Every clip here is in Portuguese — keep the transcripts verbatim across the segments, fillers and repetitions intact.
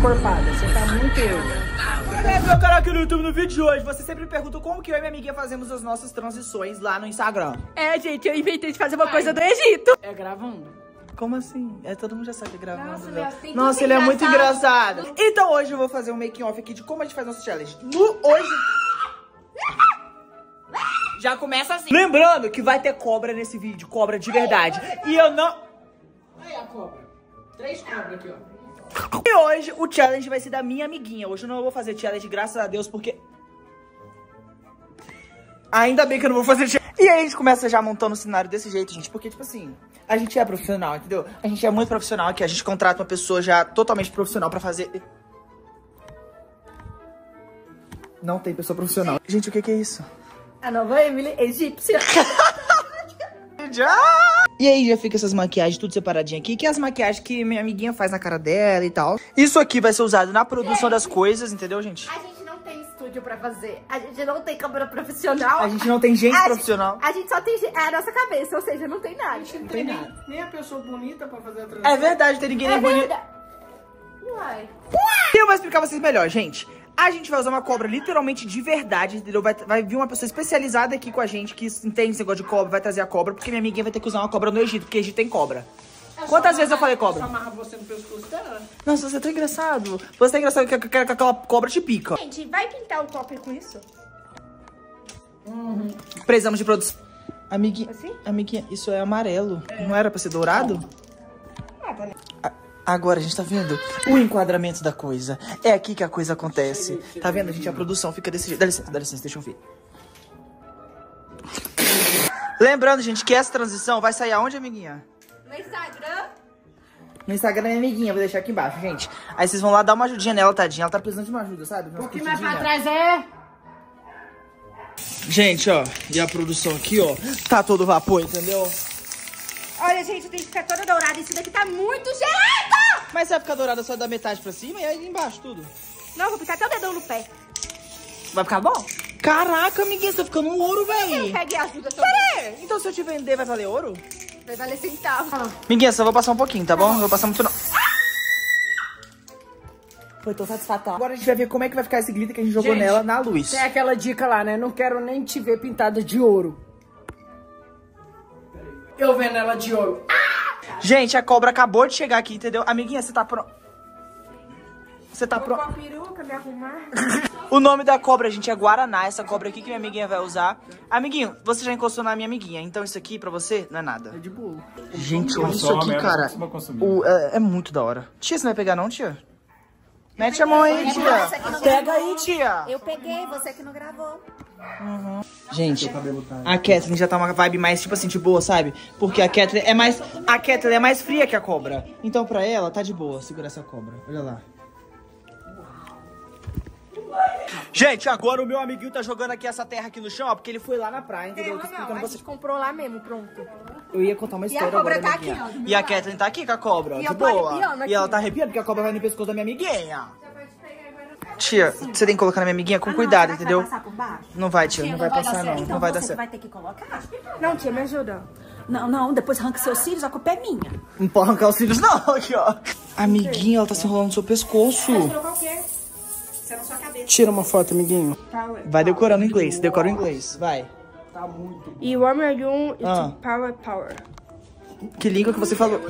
encorpada. Você tá muito eu. É, meu canal aqui no YouTube, no vídeo de hoje, você sempre me pergunta como que eu e minha amiguinha fazemos as nossas transições lá no Instagram. É, gente, eu inventei de fazer uma Ai. coisa do Egito. É gravando? Como assim? É, todo mundo já sabe que é gravando. Nossa, né? Deus, Nossa, ele é muito engraçado. Então hoje eu vou fazer um making off aqui de como a gente faz nosso challenge. No hoje... Já começa assim. Lembrando que vai ter cobra nesse vídeo, cobra de verdade. E eu não... Aí a cobra. Três cobras aqui, ó. E hoje o challenge vai ser da minha amiguinha. Hoje eu não vou fazer challenge, graças a Deus, porque... Ainda bem que eu não vou fazer challenge. E aí a gente começa já montando o cenário desse jeito, gente. Porque, tipo assim, a gente é profissional, entendeu? A gente é muito profissional aqui. A gente contrata uma pessoa já totalmente profissional pra fazer... Não tem pessoa profissional. Gente, o que que é isso? A nova Emily egípcia. E aí já fica essas maquiagens tudo separadinho aqui, que é as maquiagens que minha amiguinha faz na cara dela e tal. Isso aqui vai ser usado na produção das coisas, entendeu, gente? A gente não tem estúdio pra fazer. A gente não tem câmera profissional. A gente não tem gente a profissional. Gente, a gente só tem é a nossa cabeça, ou seja, não tem nada. A gente não, não tem, tem nem, nada. nem a pessoa bonita pra fazer a transição. É verdade, tem ninguém nem é bonito. Uai. E eu vou explicar pra vocês melhor, gente. A gente vai usar uma cobra literalmente de verdade, entendeu? Vai, vai vir uma pessoa especializada aqui com a gente, que entende esse negócio de cobra, vai trazer a cobra, porque minha amiguinha vai ter que usar uma cobra no Egito, porque Egito tem cobra. É Quantas vezes eu falei cobra? Só amarra você no pescoço dela. Nossa, você tá engraçado. Você tá engraçado que aquela cobra te pica. Gente, vai pintar o copo com isso? Uhum. Precisamos de produção. Amiguinha, assim? amiguinha, isso é amarelo. É. Não era pra ser dourado? Ah, tá. Agora a gente tá vendo o enquadramento da coisa. É aqui que a coisa acontece. Tá vendo, gente? A produção fica desse jeito. Dá licença, dá licença, deixa eu ver. Lembrando, gente, que essa transição vai sair aonde, amiguinha? No Instagram. No Instagram da minha amiguinha, vou deixar aqui embaixo, gente. Aí vocês vão lá dar uma ajudinha nela, tadinha. Ela tá precisando de uma ajuda, sabe? Um pouquinho mais pra trás, é... Gente, ó, e a produção aqui, ó, tá todo vapor, entendeu? Olha, gente, tem que ficar toda dourada. Isso daqui tá muito gelado! Mas você vai ficar dourada só da metade pra cima e aí embaixo tudo? Não, vou pintar até o dedão no pé. Vai ficar bom? Caraca, amiguinha, você tá ficando um ouro, velho. Pegue ajuda também. Pera aí, então se eu te vender vai valer ouro? Vai valer centavo. Amiguinha, só vou passar um pouquinho, tá bom? Não vou passar muito não. Foi tão satisfatório. Agora a gente vai ver como é que vai ficar esse glitter que a gente jogou gente, nela na luz. Tem aquela dica lá, né? Não quero nem te ver pintada de ouro. Eu vendo ela de ouro. Gente, a cobra acabou de chegar aqui, entendeu? Amiguinha, você tá pronto? Você tá pronto? Vou com a peruca, me arrumar. O nome da cobra, gente, é Guaraná. Essa cobra aqui que minha amiguinha vai usar. Amiguinho, você já encostou na minha amiguinha. Então isso aqui, pra você, não é nada. É de boa. Gente, olha isso aqui, cara. O, é, é muito da hora. Tia, você não vai pegar não, tia? Mete a mão aí, tia. Pega aí, tia. Eu peguei, você que não gravou. Uhum. Gente, a Kathleen já tá uma vibe mais, tipo assim, de boa, sabe? Porque a Kathleen é mais... A Kathleen é mais fria que a cobra. Então pra ela, tá de boa segurar essa cobra. Olha lá. Gente, agora o meu amiguinho tá jogando aqui essa terra aqui no chão, ó, porque ele foi lá na praia, entendeu? Eu tô explicando não, a gente comprou lá mesmo, pronto. Eu ia contar uma história e a cobra agora, tá aqui, ó, e a Kathleen tá aqui com a cobra, ó, e de eu tô boa. arrepiando aqui. E ela tá arrepiando porque a cobra vai no pescoço da minha amiguinha. Tia, você tem que colocar na minha amiguinha com ah, cuidado, não, entendeu? Vai passar por baixo? Não vai, tia, tia não, não vai, vai passar não, então não vai dar você certo. vai ter que colocar? Não, tia, me ajuda. Não, não, depois arranca seus cílios, a culpa é minha. Não pode arrancar os cílios não, aqui ó. Amiguinha, ela tá se enrolando no seu pescoço. Tira uma foto, amiguinho. Vai decorando em inglês, decora em inglês, vai. Tá muito bom. E o Warmer Young ah. Power Power. Que língua que você falou?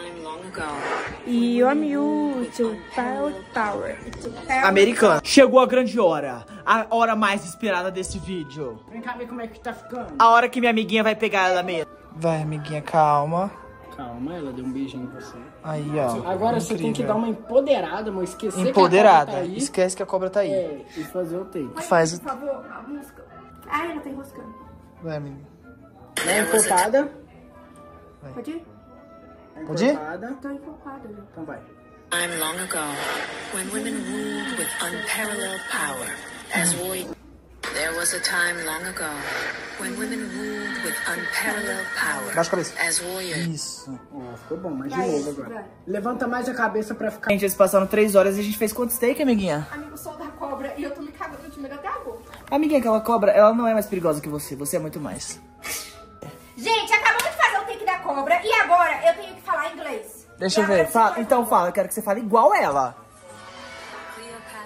E I'm you to power power. Americano. Chegou a grande hora. A hora mais esperada desse vídeo. Vem cá ver como é que tá ficando. A hora que minha amiguinha vai pegar ela mesmo. Vai, amiguinha, calma. Calma, ela deu um beijinho em você. Aí, ó. Agora incrível. Você tem que dar uma empoderada, mas esquecer empoderada. que a cobra tá aí. Esquece que a cobra tá aí. É, e fazer o take. Faz o... Por favor, a música. Ah, ela tá enroscando. Vai, amiga. Dá encopada. Pode ir? Pode ir? Tô encopada. Então vai. Time long ago, when women ruled with unparalleled power, as warriors. There was a time long ago, when women ruled with unparalleled power, Baixa a cabeça. as warriors. Isso. Oh, ficou bom, mas de novo agora. Vai. Levanta mais a cabeça pra ficar... Gente, eles passaram três horas e a gente fez quantos take, amiguinha? Amigo, sou da cobra e eu tô me cagando de medo até agora. Amiguinha, aquela cobra, ela não é mais perigosa que você. Você é muito mais. Gente, acabamos de fazer o take da cobra e agora eu tenho que falar inglês. Deixa eu ver. Fala, então fala, eu quero que você fale igual ela.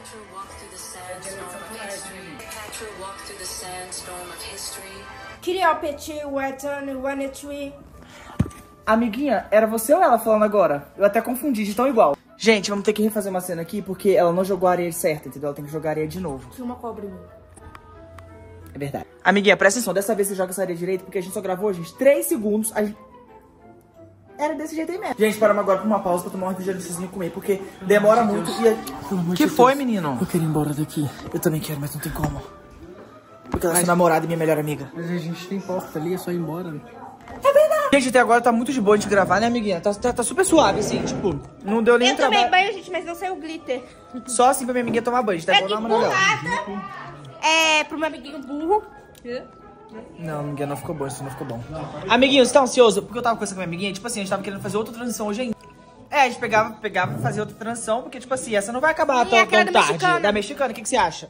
Cleopatra, Wetton, One Tree. Amiguinha, era você ou ela falando agora? Eu até confundi, de tão igual. Gente, vamos ter que refazer uma cena aqui, porque ela não jogou a areia certa, entendeu? Ela tem que jogar a areia de novo. Tinha uma cobra em mim. É verdade. Amiguinha, presta atenção, dessa vez você joga essa areia direito, porque a gente só gravou, gente, três segundos. A gente... Era desse jeito aí mesmo. Gente, paramos agora pra uma pausa pra tomar um refrigerante e comer, porque demora muito e... A... Que foi, menino? Eu quero ir embora daqui. Eu também quero, mas não tem como. Porque ela é sua namorada e minha melhor amiga. Mas a gente tem porta ali, é só ir embora. Né? É verdade. Gente, até agora tá muito de boa de gravar, né, amiguinha? Tá, tá, tá super suave, assim, tipo, não deu nem Eu trabalho. tomei banho, gente, mas não saiu glitter. Só assim pra minha amiguinha tomar banho, tá É igual de na Manuela. burrata. É, pro meu amiguinho burro. Não, amiguinha, não ficou bom, isso não ficou bom. Amiguinho, você tá ansioso? Porque eu tava conversando com a minha amiguinha, tipo assim, a gente tava querendo fazer outra transição hoje ainda. É, a gente pegava, pegava e fazia outra transição, porque, tipo assim, essa não vai acabar E tão, aquela tão da tarde. mexicana? Da mexicana, o que, que você acha?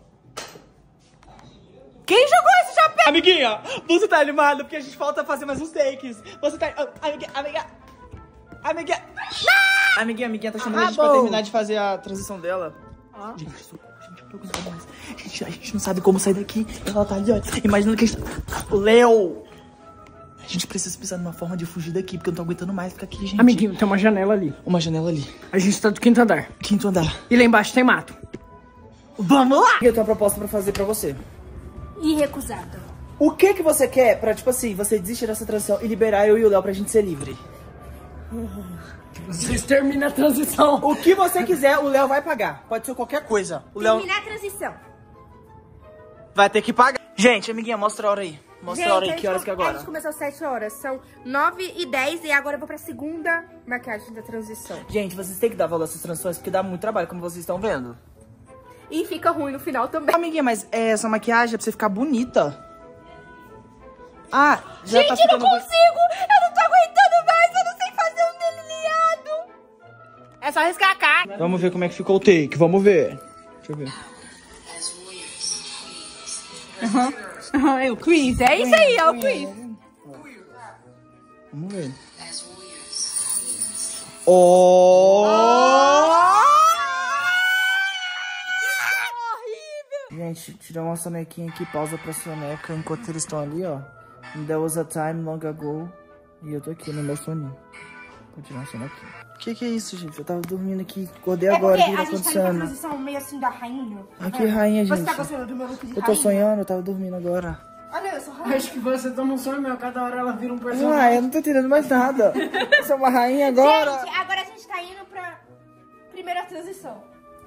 Quem jogou esse chapéu? Amiguinha, você tá animada? Porque a gente falta fazer mais uns takes. Você tá... Oh, amiguinha, amiguinha... Amiguinha... Não! Amiguinha, amiguinha tá chamando ah, a gente bom. pra terminar de fazer a transição dela. Ah. Gente, gente, eu tô aguentando mais. Gente, a gente não sabe como sair daqui. Ela tá ali, ó. Imagina que a gente... Léo! A gente precisa pensar numa forma de fugir daqui, porque eu não tô aguentando mais ficar aqui, gente. Amiguinho, tem uma janela ali. Uma janela ali. A gente tá do quinto andar. Quinto andar. E lá embaixo tem mato. Vamos lá! Eu tenho uma proposta pra fazer pra você. Irrecusada. O que que você quer pra, tipo assim, você desistir dessa transição e liberar eu e o Léo pra gente ser livre? Vocês terminam a transição. O que você quiser, o Léo vai pagar. Pode ser qualquer coisa. O Léo Terminar a transição. vai ter que pagar. Gente, amiguinha, mostra a hora aí. Mostra Gente, a hora aí, a que gente horas que é com- A agora? gente começou às sete horas, são nove e dez e agora eu vou pra segunda maquiagem da transição. Gente, vocês têm que dar valor a essas transições, porque dá muito trabalho, como vocês estão vendo. E fica ruim no final também. Amiguinha, mas é, essa maquiagem é pra você ficar bonita. Ah, já Gente, tá eu ficando... não consigo! Eu não tô aguentando mais, eu não sei fazer um delineado. É só riscar a cara. Vamos ver como é que ficou o take, vamos ver. Deixa eu ver. Aham, é o quiz, é isso aí, é o quiz. Vamos ver. Oh! Gente, tirar uma sonequinha aqui, pausa pra soneca, enquanto eles estão ali, ó. There was a time long ago. E eu tô aqui no meu soninho. Vou tirar uma sonequinha. Que que é isso, gente? Eu tava dormindo aqui, acordei É agora, o porque que tá a gente tá numa acontecendo? transição meio assim da rainha. Ah, que rainha, Você gente. tá gostando do meu look de Eu tô rainha? sonhando, eu tava dormindo agora. Olha, eu sou rainha. Acho que você tá num sonho meu. Cada hora ela vira um Ah, personagem. eu não tô entendendo mais nada. Você é uma rainha agora? Gente, agora a gente tá indo pra primeira transição.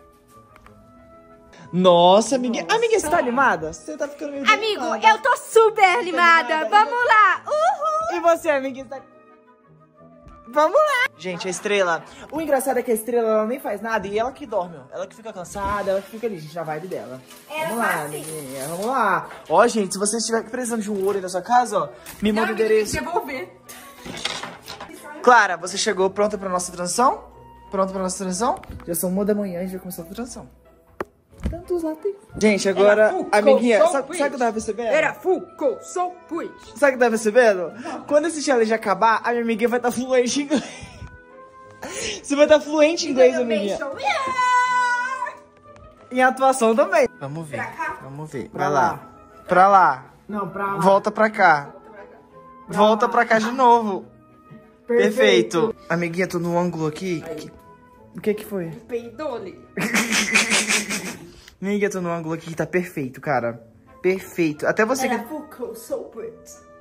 Nossa, amiguinha. Amiguinha, você tá animada? Você tá ficando meio Amigo, delicada. eu tô super animada. animada. Vamos lá. Uhul. E você, amiguinha? Você tá... Vamos lá! Gente, a Estrela... O engraçado é que a Estrela, ela nem faz nada e ela que dorme, ó. Ela que fica cansada, ela que fica ali, gente, na vibe dela. Ela vamos lá, faz assim. amiguinha, vamos lá. Ó, gente, se você estiver precisando de um ouro aí na sua casa, ó, me manda o endereço. Devolver. Clara, você chegou pronta pra nossa transição? Pronta pra nossa transição? Já são uma da manhã e já começou a transição. Tantos lá tem. Gente, agora, Era full amiguinha, coat, sabe, sabe o que eu tava percebendo? Era full coat, so quick. Sabe o que eu tava percebendo? Quando esse challenge acabar, a minha amiguinha vai estar fluente em inglês. Você vai estar fluente em inglês, amiguinha. Em atuação também. Vamos ver. Vamos ver. Vai lá. Pra lá. Não, pra lá. Volta pra cá. Volta pra cá de novo. Perfeito. Amiguinha, tô no ângulo aqui. Que- O que que foi? Peidole. Amiguinha, tô no ângulo aqui que tá perfeito, cara. Perfeito. Até você Era que... full coat, so quick.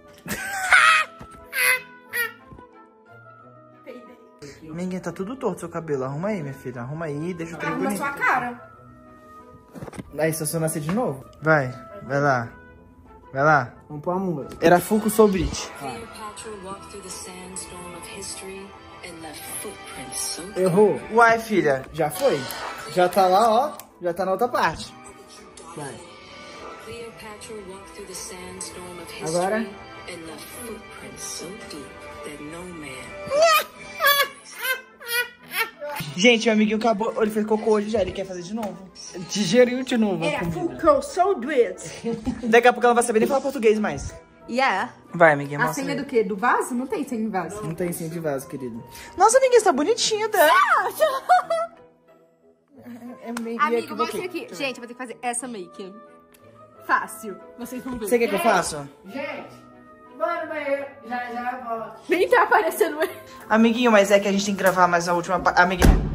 Peidei. Amiguinha, tá tudo torto seu cabelo. Arruma aí, minha filha. Arruma aí, deixa o trem Arruma bonito. sua cara. Aí, se eu nascer de novo? Vai, vai lá. Vai lá. Vamos pôr a música. Era Funko Soul Beach. Cleopatra walked through the sandstorm of history and left footprints so Errou. Uai, filha, já foi? Já tá lá, ó. Já tá na outra parte. Vai. Cleopatra walked through the sandstorm of Agora? history and left footprints so deep that no man. Gente, meu amiguinho acabou. Ele fez cocô hoje já. Ele quer fazer de novo. Digeriu de novo. a Era comida. full coat, so good. Daqui a pouco ela vai saber nem falar português mais. Yeah. Vai, amiguinha, A mostra senha aí. do quê? Do vaso? Não tem senha de vaso. Não tem senha de vaso, querido. Nossa, amiguinha, você tá bonitinha, tá? Amigo, mostra aqui. Gente, eu vou ter que fazer essa make. Fácil. Vocês vão ver. Você quer que eu faça? Gente, bora no banheiro. Já, já volto. Nem tá aparecendo. Amiguinho, mas é que a gente tem que gravar mais a última parte. Amiguinho.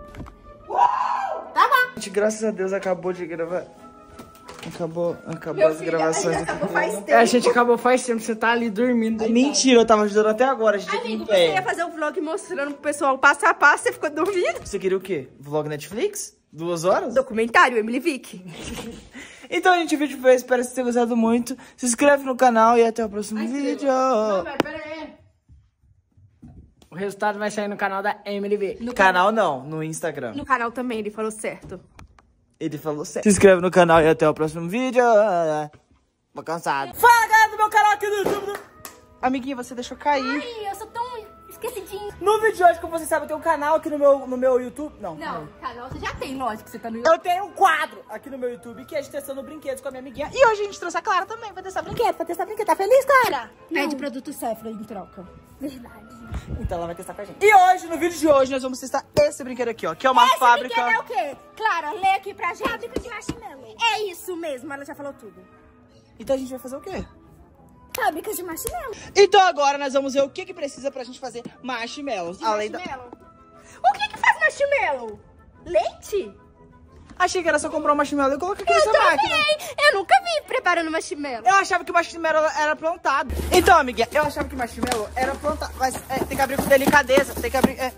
Tá bom. Gente, graças a Deus acabou de gravar. Acabou, acabou Meu as filho, gravações. a gente acabou faz tempo. É, a gente acabou faz tempo, você tá ali dormindo. deitado. Mentira, eu tava ajudando até agora. A gente aqui Amigo, em você pé. ia fazer um vlog mostrando pro pessoal passo a passo, você ficou dormindo. Você queria o quê? Vlog Netflix? Duas horas? Documentário, Emily Vick. Então, gente, o vídeo foi esse. Espero que vocês tenham gostado muito. Se inscreve no canal e até o próximo Ai, vídeo. Não, mas pera aí. O resultado vai sair no canal da Emily V. No canal não, no Instagram. No canal também, ele falou certo. Ele falou certo. Se inscreve no canal e até o próximo vídeo. Tô cansado. Fala, galera do meu canal aqui do YouTube. Amiguinho, você deixou cair. Ai, eu sou tão esquecidinha. No vídeo de hoje, como você sabe, eu tenho um canal aqui no meu, no meu YouTube. Não, Não, canal você já tem, lógico que você tá no YouTube. Eu tenho um quadro aqui no meu YouTube que é de testando brinquedos com a minha amiguinha. E hoje a gente trouxe a Clara também pra testar brinquedo. Pra testar brinquedo. Tá feliz, Clara? Pede produto Sephora em troca. Verdade. Então ela vai testar com a gente. E hoje, no vídeo de hoje, nós vamos testar esse brinquedo aqui, ó. Que é uma Esse fábrica. brinquedo é o quê? Clara, lê aqui pra gente. Fábrica de marshmallow. É isso mesmo, ela já falou tudo. Então a gente vai fazer o quê? Fábrica de marshmallow. Então agora nós vamos ver o que que precisa pra gente fazer marshmallows. Além da... Marshmallow. O que que faz marshmallow? Leite? Achei que era só comprar um marshmallow e colocar aqui Eu nessa máquina. também. Eu nunca vi preparando marshmallow. Eu achava que o marshmallow era plantado. Então, amiguinha, eu achava que o marshmallow era plantado. Mas é, tem que abrir com delicadeza. Tem que abrir... É...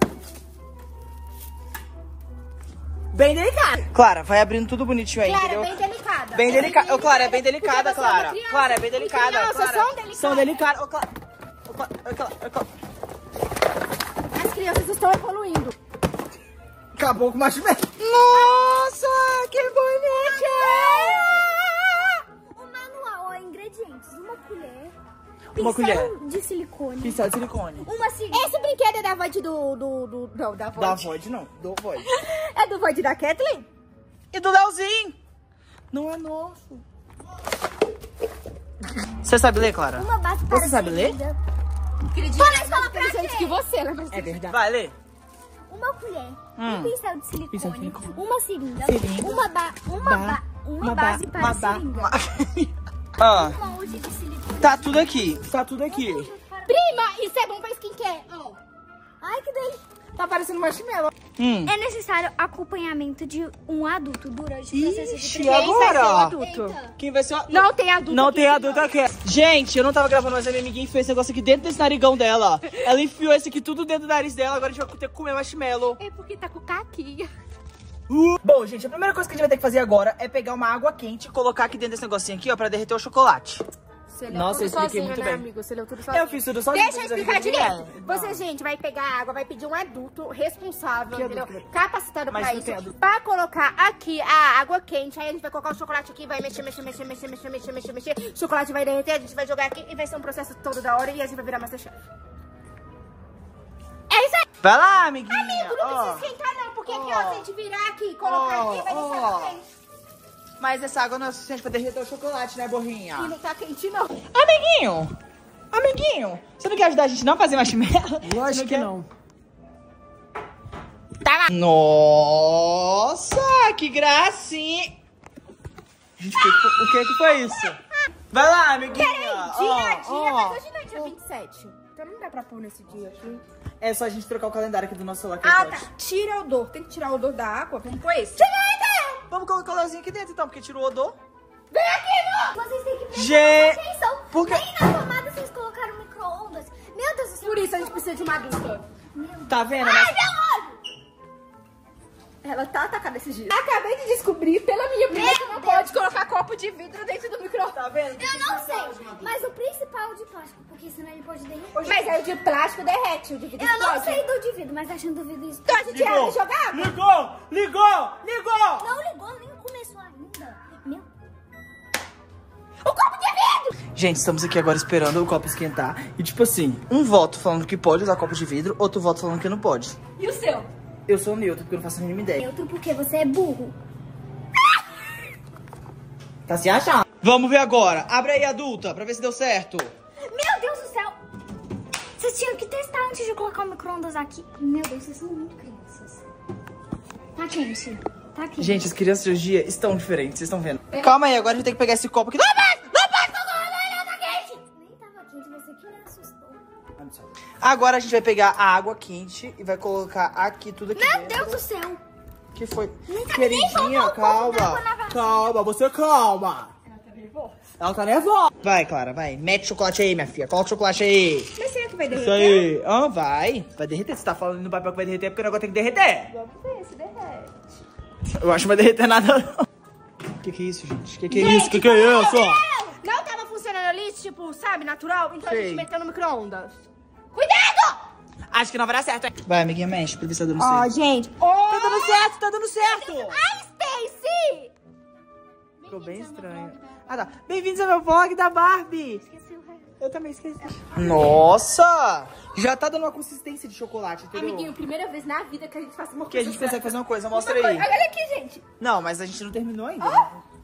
Bem delicado. Clara, vai abrindo tudo bonitinho aí, Clara, entendeu? bem delicada. Bem delicada. Ô, Clara, é bem Porque delicada, você é uma Clara. criança. Clara, é bem delicada. Crianças Clara. são delicadas. São delicadas. Ô, Clara. Ô, Clara. Ô, Clara. Ô, Clara. As crianças estão evoluindo. Acabou com o marshmallow. Nossa, que bonito. O manual, ó, ingredientes. Uma colher. Uma pincel colher. de silicone. Pincel de silicone. Uma cigarra. Esse brinquedo é da Void do... do, do não, da Void. Da Void, não. Do Void. É do Void da Kathleen? E do Leozinho. Não é nosso. Você sabe ler, Clara? Uma base para Você sabe ler? segunda. Acredito. Fala a escola pra Inteligente quê? que você, né? É verdade. Vai, lê. Uma colher. Hum. Um pincel de silicone. Pincel de silicone. Uma seringa. Seringa. Uma, ba uma, ba uma, base para uma ba- seringa. Ah, Uma hoje de silicone. tá tudo aqui. Tá tudo aqui. Prima, isso é bom pra skincare. Ó. Ai, que delícia. Tá parecendo marshmallow. Hum. É necessário acompanhamento de um adulto durante o processo de Ixi, treino. Quem vai ser o agora? adulto? Eita. Quem vai ser o... Não tem adulto Não aqui. tem adulto aqui. Gente, eu não tava gravando, mas a minha amiguinha enfiou esse negócio aqui dentro desse narigão dela. Ela enfiou esse aqui tudo dentro do nariz dela. Agora a gente vai ter que comer marshmallow. É porque tá com caquinha. Uh. Bom, gente, a primeira coisa que a gente vai ter que fazer agora é pegar uma água quente e colocar aqui dentro desse negocinho aqui, ó, pra derreter o chocolate. Você leu Nossa, tudo eu expliquei sozinho, muito né, bem. amigo? Você leu tudo sozinho. Eu fiz tudo sozinho. Deixa eu explicar direito. Não. Você, gente, vai pegar água, vai pedir um adulto responsável, Que entendeu? adulto? Capacitado Mas pra não isso. tem adulto. Pra colocar aqui a água quente, aí a gente vai colocar o chocolate aqui, vai mexer, mexer, mexer, mexer, mexer, mexer, mexer, mexer. O chocolate vai derreter, a gente vai jogar aqui e vai ser um processo todo da hora e a gente vai virar Masterchef. É isso aí. Vai lá, amiguinha. Amigo, não Ó. precisa esquentar não, porque aqui, Ó. ó, se a gente virar aqui e colocar Ó, aqui, vai deixar ó. quente. Mas essa água não é suficiente pra derreter o chocolate, né, borrinha? E não tá quente, não. Amiguinho! Amiguinho! Você não quer ajudar a gente não a fazer marshmallow? Lógico que quer? não. Nossa, que gracinha! Gente, o que, o que que foi isso? Vai lá, amiguinha! Dia, Ó, dia, ó. mas hoje não é dia vinte e sete. Então não dá pra pôr nesse dia aqui. É só a gente trocar o calendário aqui do nosso celular. que Ah, pode. tá. Tira o odor. Tem que tirar o odor da água. Vamos pôr esse. Vamos colocar o Leozinho aqui dentro então, porque tirou o odor. Vem aqui, não! Vocês têm que prestar Gente, atenção. por quê? Nem na tomada vocês colocaram micro-ondas. Meu Deus do céu. Por isso a gente precisa de uma adulta. Tá vendo? Ai, Mas- meu olho! Ela tá atacada esses dias. Acabei de descobrir pela minha prima que não pode colocar copo de vidro dentro do micro-ondas. Tá vendo? Eu não sei, mas o principal é o de plástico, porque senão ele pode derreter. Mas aí o de plástico derrete, o de vidro Eu não explode. sei do de vidro, mas achando do vidro isso. Então a gente ia jogar? Ligou! Ligou! Ligou! Não ligou, nem começou ainda. Meu. O copo de vidro! Gente, estamos aqui agora esperando o copo esquentar. E tipo assim, um voto falando que pode usar copo de vidro, outro voto falando que não pode. E o seu? Eu sou neutro, porque eu não faço a mínima ideia. Neutro porque você é burro. Tá se achando? Vamos ver agora. Abre aí, adulta, pra ver se deu certo. Meu Deus do céu. Vocês tinham que testar antes de colocar o micro-ondas aqui. Meu Deus, vocês são muito crianças. Tá quente. Tá aqui. Gente, as crianças de hoje em dia estão diferentes, vocês estão vendo. Calma aí, agora a gente tem que pegar esse copo aqui. Não, mas, não, mas, não, não, não, tá quente. Nem tava quente, você que me assustou. Agora a gente vai pegar a água quente e vai colocar aqui tudo aqui Meu dentro. Deus do céu. Que foi? Nem tá Queridinha, nem bom, calma. não, não, não, não. Calma, você calma. Ela tá nervosa. Ela tá nervosa. Vai, Clara, vai. Mete o chocolate aí, minha filha. Coloca o chocolate aí. Mas será que vai derreter? Isso aí. Ah, vai. Vai derreter. Você tá falando no papel que vai derreter é porque o negócio tem que derreter. Vamos ver se derrete. Eu acho que não vai derreter nada, não. Que que é isso, gente? Que que é isso? Que que é isso? Não tava funcionando ali, tipo, sabe, natural? Então a Sei. gente meteu no micro-ondas. Cuidado! Acho que não vai dar certo. Vai, amiguinha, mexe pra ver se tá dando Ó, certo. gente. Oh! Tá dando certo, tá dando certo. Ai, Stacy! Ficou bem estranho. Ah, tá. Bem-vindos ao meu vlog da Barbie. Esqueci o resto. Eu também esqueci. Nossa! Já tá dando uma consistência de chocolate, entendeu? Amiguinho, primeira vez na vida que a gente faz uma coisa. Que a gente consegue fazer uma coisa, mostra Uma aí. coisa- Olha aqui, gente. Não, mas a gente não terminou ainda. né?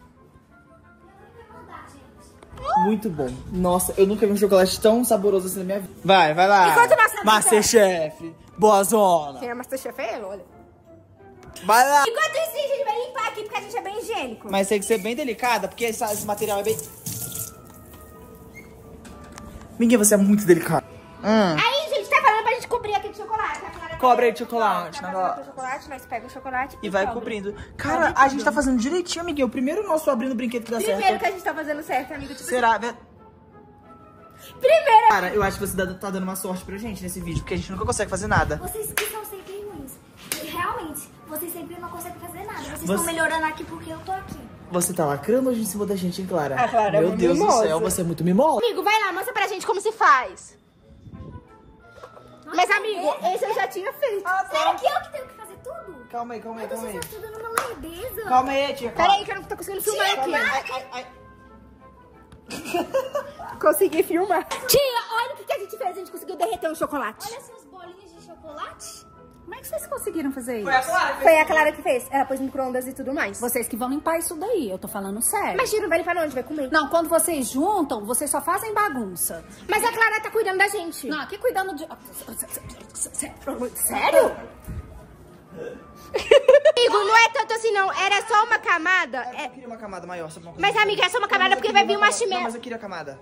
Muito bom. Nossa, eu nunca vi um chocolate tão saboroso assim na minha vida. Vai, vai lá. Enquanto nós sabemos- Masterchef. Boa zona. Quem é Masterchef é eu, olha. Vai lá. Enquanto isso, a gente vai limpar aqui, porque a gente é bem higiênico. Mas tem que ser bem delicada, porque essa- esse material é bem... Minguinha, você é muito delicada. Hum. Aí, gente, tá falando pra gente cobrir aqui de chocolate. A Clara Cobre aí tá- de chocolate, Tá né, fazendo Clara? com chocolate, nós pega o chocolate E vai cobre. cobrindo. Cara, a gente tá fazendo direitinho, amiguinho. O primeiro nosso abrindo o brinquedo que dá Primeiro certo. que a gente tá fazendo certo, amigo. Tipo, Será? primeiro. Cara, eu acho que você tá dando uma sorte pra gente nesse vídeo, porque a gente nunca consegue fazer nada. Vocês que são sempre ruins. E realmente, vocês sempre não conseguem fazer nada. Vocês Você- estão melhorando aqui porque eu tô aqui. Você tá lacrando hoje em cima da gente, hein, Clara? Ah, Clara, é Meu muito Deus do mimosa. céu, você é muito mimosa. Amigo, vai lá, mostra pra gente como se faz. Mas, amigo, esse eu já tinha feito. Será que eu que tenho que fazer tudo? Calma aí, calma aí, calma Você aí. tá tudo numa lerdeza. Calma aí, tia. Pera aí que eu não tô conseguindo filmar aqui. Ai, ai, ai. Consegui filmar. Tia, olha o que, que a gente fez. A gente conseguiu derreter um chocolate. Olha essas bolinhas de chocolate. Como é que vocês conseguiram fazer isso? Foi a Clara que Foi fez. a Clara que fez. Ela pôs micro-ondas e tudo mais. Vocês que vão limpar isso daí, eu tô falando sério. Mas, Tira, não vai limpar não, a gente vai comer. Não, quando vocês juntam, vocês só fazem bagunça. Mas a Clara tá cuidando da gente. Não, aqui cuidando de... Sério? Amigo, não é tanto assim não. Era só uma camada. Eu É... queria uma camada maior, sabe uma coisa? Mas, amiga, é só uma camada Não, mas eu porque vai queria vir um uma camada- Não, marshmallow. mas eu queria a camada.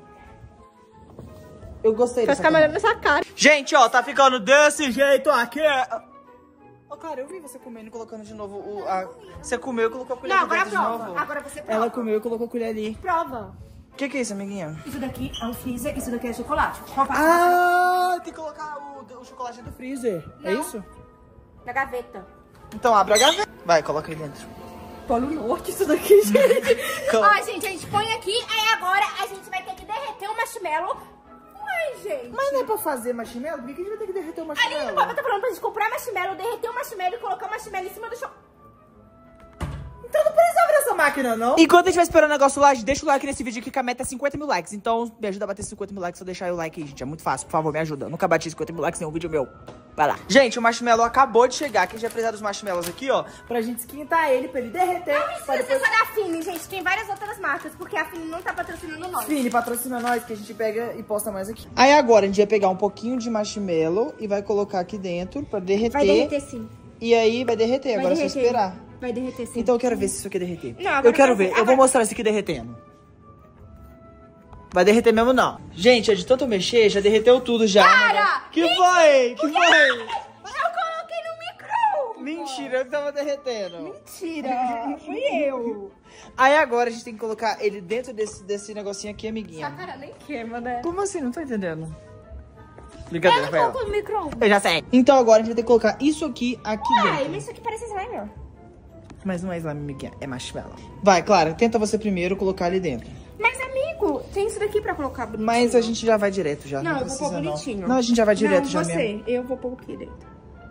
Eu gostei Com as dessa câmeras camada. nessa cara. Gente, ó, tá ficando desse jeito aqui. Ô, Clara, eu vi você comendo e colocando de novo o... A... Você comeu e colocou a colher Não, aqui agora dentro de prova. novo. Agora você prova. Ela comeu e colocou a colher ali. Prova. O que que é isso, amiguinha? Isso daqui é o freezer, isso daqui é chocolate. Qual parte? Ah, tem que colocar o, o chocolate dentro do freezer. É isso? Na gaveta. Então abre a gaveta. Vai, coloca aí dentro. Polo Norte isso daqui, gente. Calma. Ó, gente, a gente põe aqui, aí agora a gente vai ter que derreter o marshmallow. Uai, gente. Mas não é pra fazer marshmallow? Por que a gente vai ter que derreter o Ali marshmallow? no papo tá falando pra gente comprar marshmallow, derreter o marshmallow e colocar o marshmallow em cima do chocolate. Então não precisa abrir essa máquina, não? Enquanto a gente vai esperando o negócio lá, deixa o like nesse vídeo aqui que a meta é cinquenta mil likes. Então me ajuda a bater cinquenta mil likes, só deixar aí o like aí, gente. É muito fácil, por favor, me ajuda. Eu nunca bati cinquenta mil likes em um vídeo meu. Vai lá. Gente, o marshmallow acabou de chegar. Que a gente vai precisar dos marshmallows aqui, ó. Pra gente esquentar ele, pra ele derreter. Não pra precisa depois... só da Fini, gente. Tem várias outras marcas, porque a Fini não tá patrocinando nós. Fini, patrocina nós, que a gente pega e posta mais aqui. Aí agora a gente vai pegar um pouquinho de marshmallow e vai colocar aqui dentro pra derreter. Vai derreter sim. E aí vai derreter, Vai agora é só derreter. esperar. Vai derreter sim. Então eu quero ver se isso aqui derreter. Não, agora eu quero vai- ver, eu vou agora- mostrar isso aqui derretendo. Vai derreter mesmo não. Gente, é de tanto mexer, já derreteu tudo já. Para! Que foi? Que foi? Eu coloquei no micro! Mentira, eu que tava derretendo. Mentira! Fui eu! Aí agora a gente tem que colocar ele dentro desse, desse negocinho aqui, amiguinha. Essa cara nem queima, né? Como assim? Não tô entendendo. Brincadeira, foi ela. Colocou no micro. Eu já sei. Então agora a gente vai ter que colocar isso aqui, aqui Ai, dentro. mas isso aqui parece slime, ó. Mas não é slime, amiguinha, é marshmallow. Vai, Clara, tenta você primeiro colocar ali dentro. Mas, amigo, tem isso daqui pra colocar bonitinho. Mas a gente já vai direto já. Não, eu vou precisa, pôr bonitinho. Não. não, a gente já vai direto Não, já você. mesmo. Eu vou pôr aqui dentro.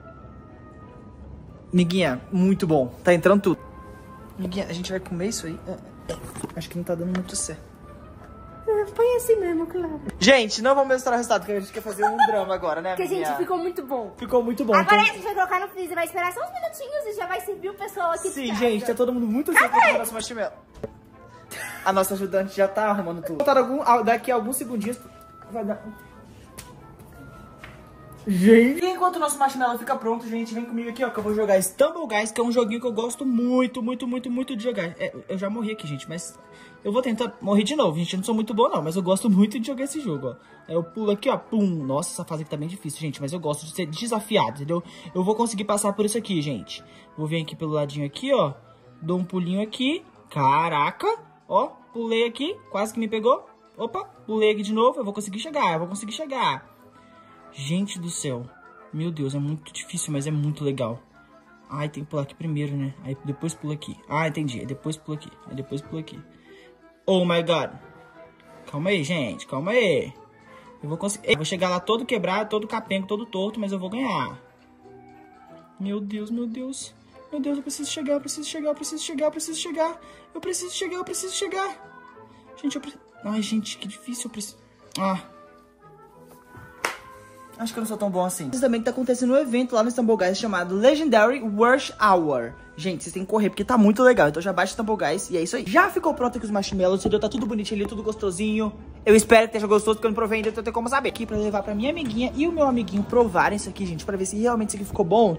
Miguinha, muito bom. Tá entrando tudo. Miguinha, a gente vai comer isso aí? É, é. Acho que não tá dando muito certo. Põe assim mesmo, claro. Gente, não vamos mostrar o resultado, porque a gente quer fazer um drama agora, né, Porque, Miguinha? gente, ficou muito bom. Ficou muito bom. Agora então... a gente vai colocar no freezer, vai esperar só uns minutinhos e já vai servir o pessoal aqui de Sim, casa. gente, tá todo mundo muito ansioso pra comer nosso marshmallow. A nossa ajudante já tá arrumando tudo. Faltar algum, daqui a alguns segundinhos vai dar... Gente, enquanto o nosso marshmallow fica pronto, gente, vem comigo aqui, ó, que eu vou jogar Stumble Guys, que é um joguinho que eu gosto muito, muito, muito, muito de jogar. É, eu já morri aqui, gente, mas eu vou tentar morrer de novo, gente. Eu não sou muito bom, não, mas eu gosto muito de jogar esse jogo, ó. Aí eu pulo aqui, ó, pum. Nossa, essa fase aqui tá bem difícil, gente, mas eu gosto de ser desafiado, entendeu? Eu vou conseguir passar por isso aqui, gente. Vou vir aqui pelo ladinho aqui, ó. Dou um pulinho aqui. Caraca, ó, pulei aqui, quase que me pegou. Opa, pulei aqui de novo, eu vou conseguir chegar, eu vou conseguir chegar. Gente do céu. Meu Deus, é muito difícil, mas é muito legal. Ai, tem que pular aqui primeiro, né? Aí depois pula aqui. Ah, entendi. Aí depois pula aqui. Aí depois pula aqui. Oh, my God. Calma aí, gente. Calma aí. Eu vou conseguir. Eu vou chegar lá todo quebrado, todo capengo, todo torto, mas eu vou ganhar. Meu Deus, meu Deus. Meu Deus, eu preciso chegar, eu preciso chegar, eu preciso chegar, eu preciso chegar. Eu preciso chegar, eu preciso chegar. Gente, eu preciso... Ai, gente, que difícil. Eu preciso... Ah... Acho que eu não sou tão bom assim. Isso também tá acontecendo um evento lá no Stumble Guys chamado Legendary Rush Hour. Gente, vocês têm que correr porque tá muito legal. Então já baixa o Stumble Guys e é isso aí. Já ficou pronto aqui os marshmallows, entendeu? Tá tudo bonitinho ali, tudo gostosinho. Eu espero que esteja gostoso, porque eu não provei ainda, então eu tenho como saber. Aqui pra levar pra minha amiguinha e o meu amiguinho provarem isso aqui, gente, pra ver se realmente isso aqui ficou bom.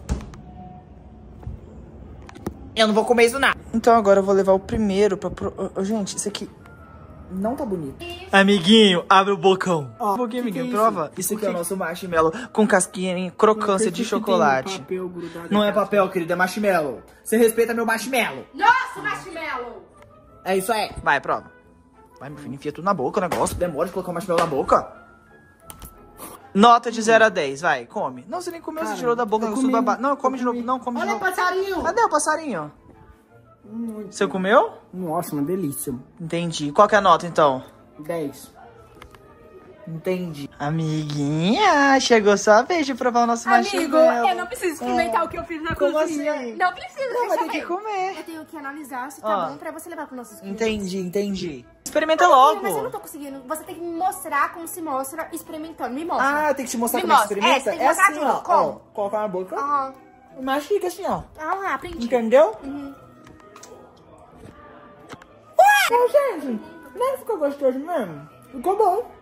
Eu não vou comer isso nada. Então agora eu vou levar o primeiro pra... Pro... Oh, gente, isso aqui... não tá bonito. Amiguinho, abre o bocão. Ó, um pouquinho, amiguinho, que que é prova. Isso, isso aqui é o nosso marshmallow com casquinha em crocância de chocolate. Papel não é papel, querido, é marshmallow. Você respeita meu marshmallow. Nossa, marshmallow! É isso aí. Vai, prova. Vai, meu filho, enfia tudo na boca o negócio. Demora de colocar o marshmallow na boca. Nota de zero a dez, vai, come. Não, você nem comeu, cara, você tirou da boca. Eu comi, babá. Não, come de novo. Não, come de novo. Olha o passarinho. Cadê o passarinho? Muito. Você comeu? Nossa, uma delícia. Entendi. Qual que é a nota, então? dez. Entendi. Amiguinha, chegou sua vez de provar o nosso Amigo, marshmallow. eu não preciso experimentar é. o que eu fiz na Como cozinha. assim? Não preciso, não, vai ter ver. que comer. Eu tenho que analisar se tá Ó. bom pra você levar pro nossos clientes. Entendi, entendi. Experimenta Mas, logo. Mas eu não tô conseguindo. Você tem que me mostrar como se mostra experimentando. Me mostra. Ah, tem que te mostrar me como mostra. experimenta? É, você tem que é mostrar assim, tudo. ó. Como? ó. Coloca na boca. Aham. Mastiga assim, ó. Ah, aprendi. Entendeu? Uhum. Ué, gente, não ficou gostoso mesmo? Ficou bom.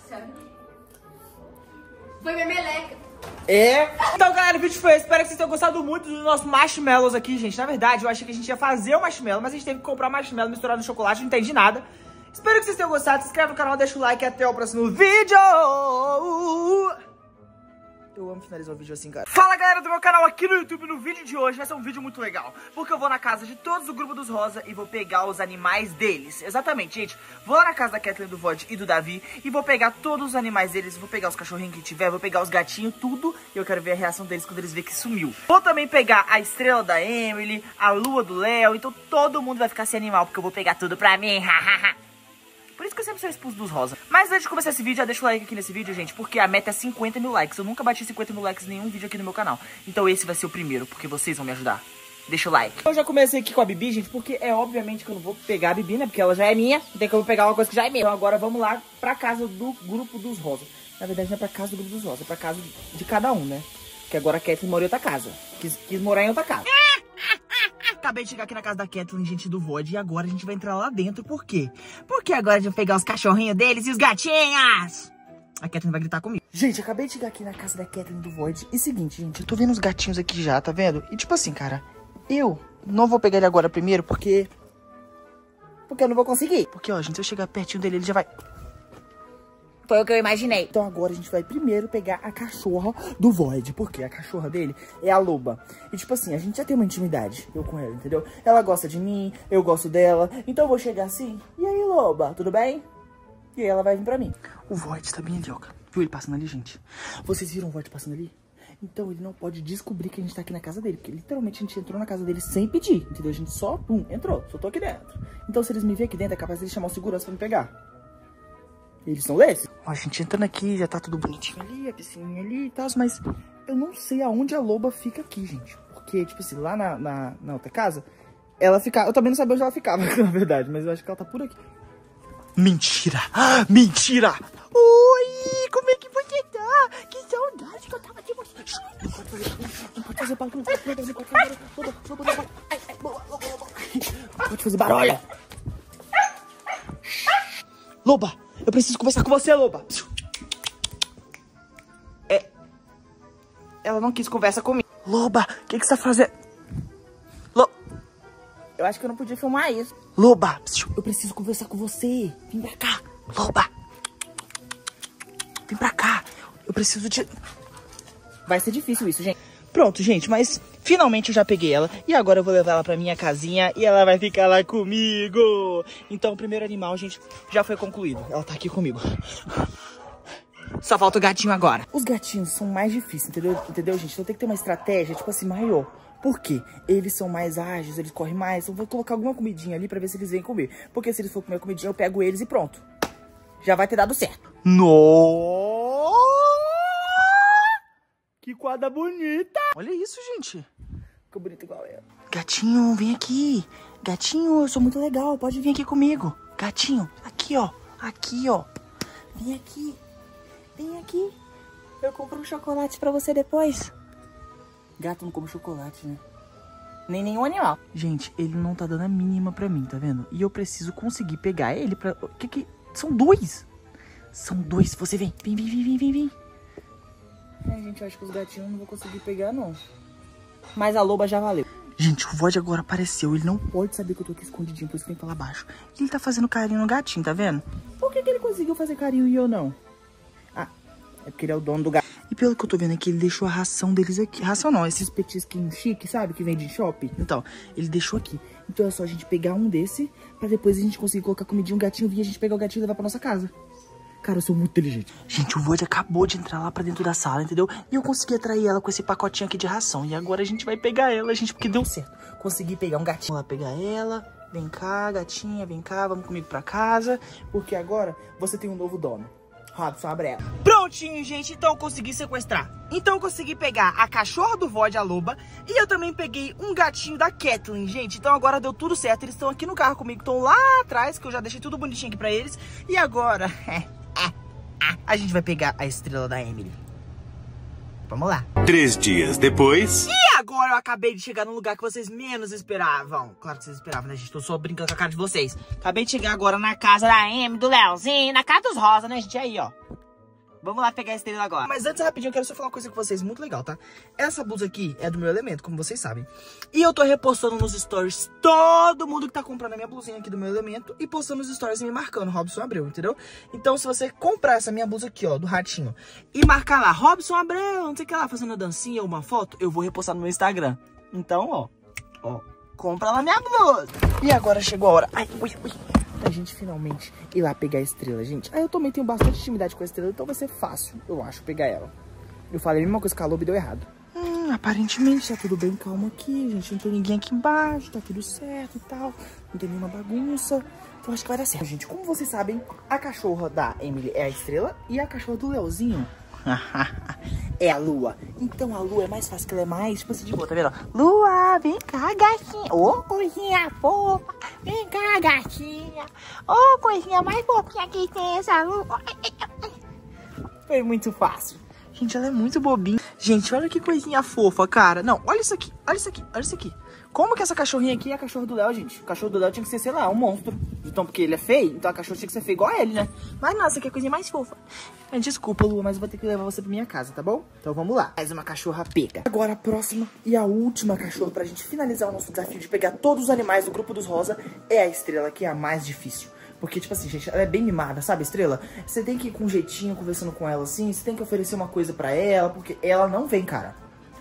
Foi minha meleca. É. Então, galera, o vídeo foi esse. Espero que vocês tenham gostado muito dos nossos marshmallows aqui, gente. Na verdade, eu achei que a gente ia fazer o marshmallow, mas a gente teve que comprar marshmallow misturado no chocolate. Não entendi nada. Espero que vocês tenham gostado. Se inscreve no canal, deixa o like e até o próximo vídeo. Eu amo finalizar o vídeo assim, cara. Fala, galera do meu canal aqui no YouTube. No vídeo de hoje vai ser um vídeo muito legal, porque eu vou na casa de todos do grupo dos Rosa e vou pegar os animais deles. Exatamente, gente. Vou lá na casa da Kathleen, do Vod e do Davi e vou pegar todos os animais deles. Vou pegar os cachorrinhos que tiver, vou pegar os gatinhos, tudo. E eu quero ver a reação deles quando eles verem que sumiu. Vou também pegar a estrela da Emily, a lua do Léo. Então todo mundo vai ficar sem animal, porque eu vou pegar tudo pra mim. Por isso que eu sempre sou expulso dos rosa. Mas antes de começar esse vídeo, já deixa o like aqui nesse vídeo, gente, porque a meta é cinquenta mil likes. Eu nunca bati cinquenta mil likes em nenhum vídeo aqui no meu canal. Então esse vai ser o primeiro, porque vocês vão me ajudar. Deixa o like. Eu já comecei aqui com a Bibi, gente, porque é obviamente que eu não vou pegar a Bibi, né? Porque ela já é minha. Não tem como pegar uma coisa que já é minha. Então agora vamos lá pra casa do grupo dos rosa. Na verdade não é pra casa do grupo dos rosa, é pra casa de cada um, né? Porque agora a Kathleen mora em outra casa. Quis, quis morar em outra casa. Acabei de chegar aqui na casa da Kathleen, gente, do Vod, e agora a gente vai entrar lá dentro. Por quê? Porque agora a gente vai pegar os cachorrinhos deles e os gatinhos. A Kathleen vai gritar comigo. Gente, acabei de chegar aqui na casa da Kathleen, do Vod. E seguinte, gente, eu tô vendo os gatinhos aqui já, tá vendo? E tipo assim, cara, eu não vou pegar ele agora primeiro, porque... Porque eu não vou conseguir. Porque, ó, gente, se eu chegar pertinho dele, ele já vai... Foi o que eu imaginei. Então agora a gente vai primeiro pegar a cachorra do Void. Porque a cachorra dele é a loba. E tipo assim, a gente já tem uma intimidade, eu com ela, entendeu? Ela gosta de mim, eu gosto dela. Então eu vou chegar assim, e aí, loba, tudo bem? E aí ela vai vir pra mim. O Void tá bem ali, ó. Viu ele passando ali, gente? Vocês viram o Void passando ali? Então ele não pode descobrir que a gente tá aqui na casa dele. Porque literalmente a gente entrou na casa dele sem pedir, entendeu? A gente só, pum, entrou. Só tô aqui dentro. Então se eles me verem aqui dentro, é capaz de eles chamar o segurança pra me pegar. Eles são desses? Ó, a gente entrando aqui, já tá tudo bonitinho ali, a piscininha ali e tal, mas eu não sei aonde a loba fica aqui, gente. Porque, tipo assim, lá na, na, na outra casa, ela ficava... Eu também não sabia onde ela ficava, na verdade, mas eu acho que ela tá por aqui. Mentira! Mentira! Oi! Como é que você tá? Que saudade que eu tava de você! Não pode fazer, não pode fazer barulho, não pode fazer barulho, não pode fazer barulho. Não pode fazer barulho. Loba! Eu preciso conversar com você, loba. É, ela não quis conversa comigo. Loba, o que que você tá fazendo? Lo... Eu acho que eu não podia filmar isso. Loba, eu preciso conversar com você. Vem pra cá. Loba. Vem pra cá. Eu preciso de... Vai ser difícil isso, gente. Pronto, gente, mas finalmente eu já peguei ela. E agora eu vou levar ela pra minha casinha e ela vai ficar lá comigo. Então o primeiro animal, gente, já foi concluído. Ela tá aqui comigo. Só falta o gatinho agora. Os gatinhos são mais difíceis, entendeu? Entendeu, gente? Então tem que ter uma estratégia, tipo assim, maior. Por quê? Eles são mais ágeis, eles correm mais. Eu vou colocar alguma comidinha ali pra ver se eles vêm comer. Porque se eles for comer comidinha, eu pego eles e pronto. Já vai ter dado certo. Nossa! Que quadra bonita! Olha isso, gente. Ficou bonito igual ela. Gatinho, vem aqui. Gatinho, eu sou muito legal. Pode vir aqui comigo. Gatinho, aqui, ó. Aqui, ó. Vem aqui. Vem aqui. Eu compro um chocolate pra você depois. Gato não come chocolate, né? Nem nenhum animal. Gente, ele não tá dando a mínima pra mim, tá vendo? E eu preciso conseguir pegar ele pra... Que que... São dois. São dois. Você vem. Vem, vem, vem, vem, vem, vem. Ai, gente, eu acho que os gatinhos eu não vou conseguir pegar, não. Mas a loba já valeu. Gente, o Vod agora apareceu. Ele não pode saber que eu tô aqui escondidinho, por isso que tem que falar baixo. Ele tá fazendo carinho no gatinho, tá vendo? Por que que ele conseguiu fazer carinho e eu não? Ah, é porque ele é o dono do gato. E pelo que eu tô vendo aqui, ele deixou a ração deles aqui. Ração não, esses petisquinhos chique, sabe? Que vende em shopping. Então, ele deixou aqui. Então é só a gente pegar um desse, pra depois a gente conseguir colocar comidinha, um gatinho vir, a gente pegar o gatinho e levar pra nossa casa. Cara, eu sou muito inteligente. Gente, o Vod acabou de entrar lá pra dentro da sala, entendeu? E eu consegui atrair ela com esse pacotinho aqui de ração. E agora a gente vai pegar ela, gente, porque deu certo. Consegui pegar um gatinho lá, pegar ela. Vem cá, gatinha, vem cá, vamos comigo pra casa. Porque agora você tem um novo dono. Robson Abrela. Prontinho, gente, então eu consegui sequestrar. Então eu consegui pegar a cachorra do Vod, a loba. E eu também peguei um gatinho da Kathleen, gente. Então agora deu tudo certo. Eles estão aqui no carro comigo, estão lá atrás, que eu já deixei tudo bonitinho aqui pra eles. E agora... a gente vai pegar a estrela da Emily. Vamos lá. Três dias depois... E agora eu acabei de chegar num lugar que vocês menos esperavam. Claro que vocês esperavam, né, gente? Tô só brincando com a cara de vocês. Acabei de chegar agora na casa da Emily, do Leozinho, na casa dos Rosa, né, gente? Aí, ó. Vamos lá pegar a estrela agora. Mas antes, rapidinho, eu quero só falar uma coisa com vocês muito legal, tá? Essa blusa aqui é do meu elemento, como vocês sabem. E eu tô repostando nos stories todo mundo que tá comprando a minha blusinha aqui do meu elemento e postando nos stories e me marcando, Robson Abreu, entendeu? Então, se você comprar essa minha blusa aqui, ó, do ratinho, e marcar lá, Robson Abreu, não sei o que lá, fazendo a dancinha ou uma foto, eu vou repostar no meu Instagram. Então, ó, ó, compra lá minha blusa. E agora chegou a hora. Ai, ui, ui. A gente finalmente ir lá pegar a estrela, gente. Aí eu também tenho bastante intimidade com a estrela, então vai ser fácil, eu acho, pegar ela. Eu falei a mesma coisa que a loba e deu errado. Hum, aparentemente tá tudo bem calmo aqui, gente. Não tem ninguém aqui embaixo, tá tudo certo e tal. Não tem nenhuma bagunça. Então acho que vai dar certo. Gente, como vocês sabem, a cachorra da Emily é a estrela e a cachorra do Leozinho é a Lua. Então a Lua é mais fácil, que ela é mais, tipo assim, de boa, tá vendo? Lua, vem cá, gatinha. Ô, oh, coisinha fofa. Vem cá, gatinha. Ô, oh, coisinha mais fofinha que tem essa Lua. Foi muito fácil. Gente, ela é muito bobinha. Gente, olha que coisinha fofa, cara. Não, olha isso aqui, olha isso aqui, olha isso aqui. Como que essa cachorrinha aqui é a cachorra do Léo, gente? O cachorro do Léo tinha que ser, sei lá, um monstro. Então, porque ele é feio, então a cachorra tinha que ser feia igual a ele, né? Mas não, essa aqui é a coisinha mais fofa. Desculpa, Lua, mas eu vou ter que levar você pra minha casa, tá bom? Então vamos lá. Mais uma cachorra pega. Agora a próxima e a última cachorra pra gente finalizar o nosso desafio de pegar todos os animais do grupo dos Rosa é a estrela, que é a mais difícil. Porque, tipo assim, gente, ela é bem mimada, sabe, estrela? Você tem que ir com um jeitinho, conversando com ela assim, você tem que oferecer uma coisa pra ela, porque ela não vem, cara.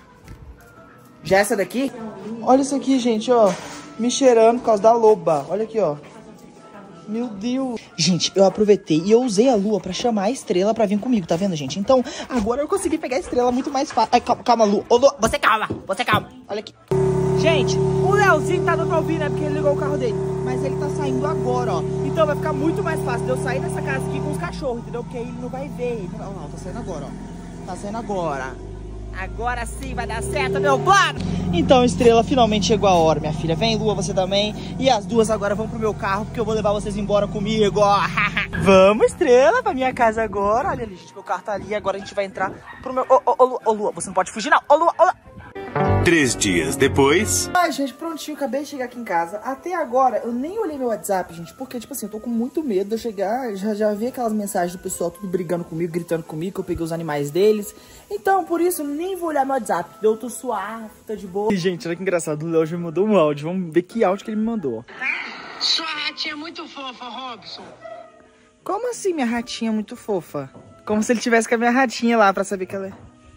Já essa daqui? Olha isso aqui, gente, ó. Me cheirando por causa da loba. Olha aqui, ó. Meu Deus. Gente, eu aproveitei e eu usei a Lua pra chamar a estrela pra vir comigo, tá vendo, gente? Então, agora eu consegui pegar a estrela muito mais fácil. Ai, calma, calma, Lu. Ô, Lu, você calma, você calma. Olha aqui. Gente, o Leozinho tá dando pra ouvir, né? Porque ele ligou o carro dele. Mas ele tá saindo agora, ó. Então vai ficar muito mais fácil de eu sair dessa casa aqui com os cachorros, entendeu? Porque aí ele não vai ver. Ele não... Não, tá saindo agora, ó. Tá saindo agora. Agora sim vai dar certo, meu plano! Então, estrela, finalmente chegou a hora, minha filha. Vem, Lua, você também. E as duas agora vão pro meu carro, porque eu vou levar vocês embora comigo, ó. Vamos, estrela, pra minha casa agora. Olha ali, gente, meu carro tá ali. Agora a gente vai entrar pro meu... Ô, ô, ô, Lua, ô, Lua, você não pode fugir, não. Ô, Lua, ô, Lua. Três dias depois... Ai, gente, prontinho, acabei de chegar aqui em casa. Até agora, eu nem olhei meu WhatsApp, gente, porque, tipo assim, eu tô com muito medo de eu chegar. Já, já vi aquelas mensagens do pessoal tudo brigando comigo, gritando comigo, que eu peguei os animais deles. Então, por isso, eu nem vou olhar meu WhatsApp. Eu tô suave, tá de boa. E, gente, olha que engraçado, o Léo já me mandou um áudio. Vamos ver que áudio que ele me mandou. Sua ratinha é muito fofa, Robson. Como assim, minha ratinha é muito fofa? Como se ele tivesse com a minha ratinha lá pra saber que ela é...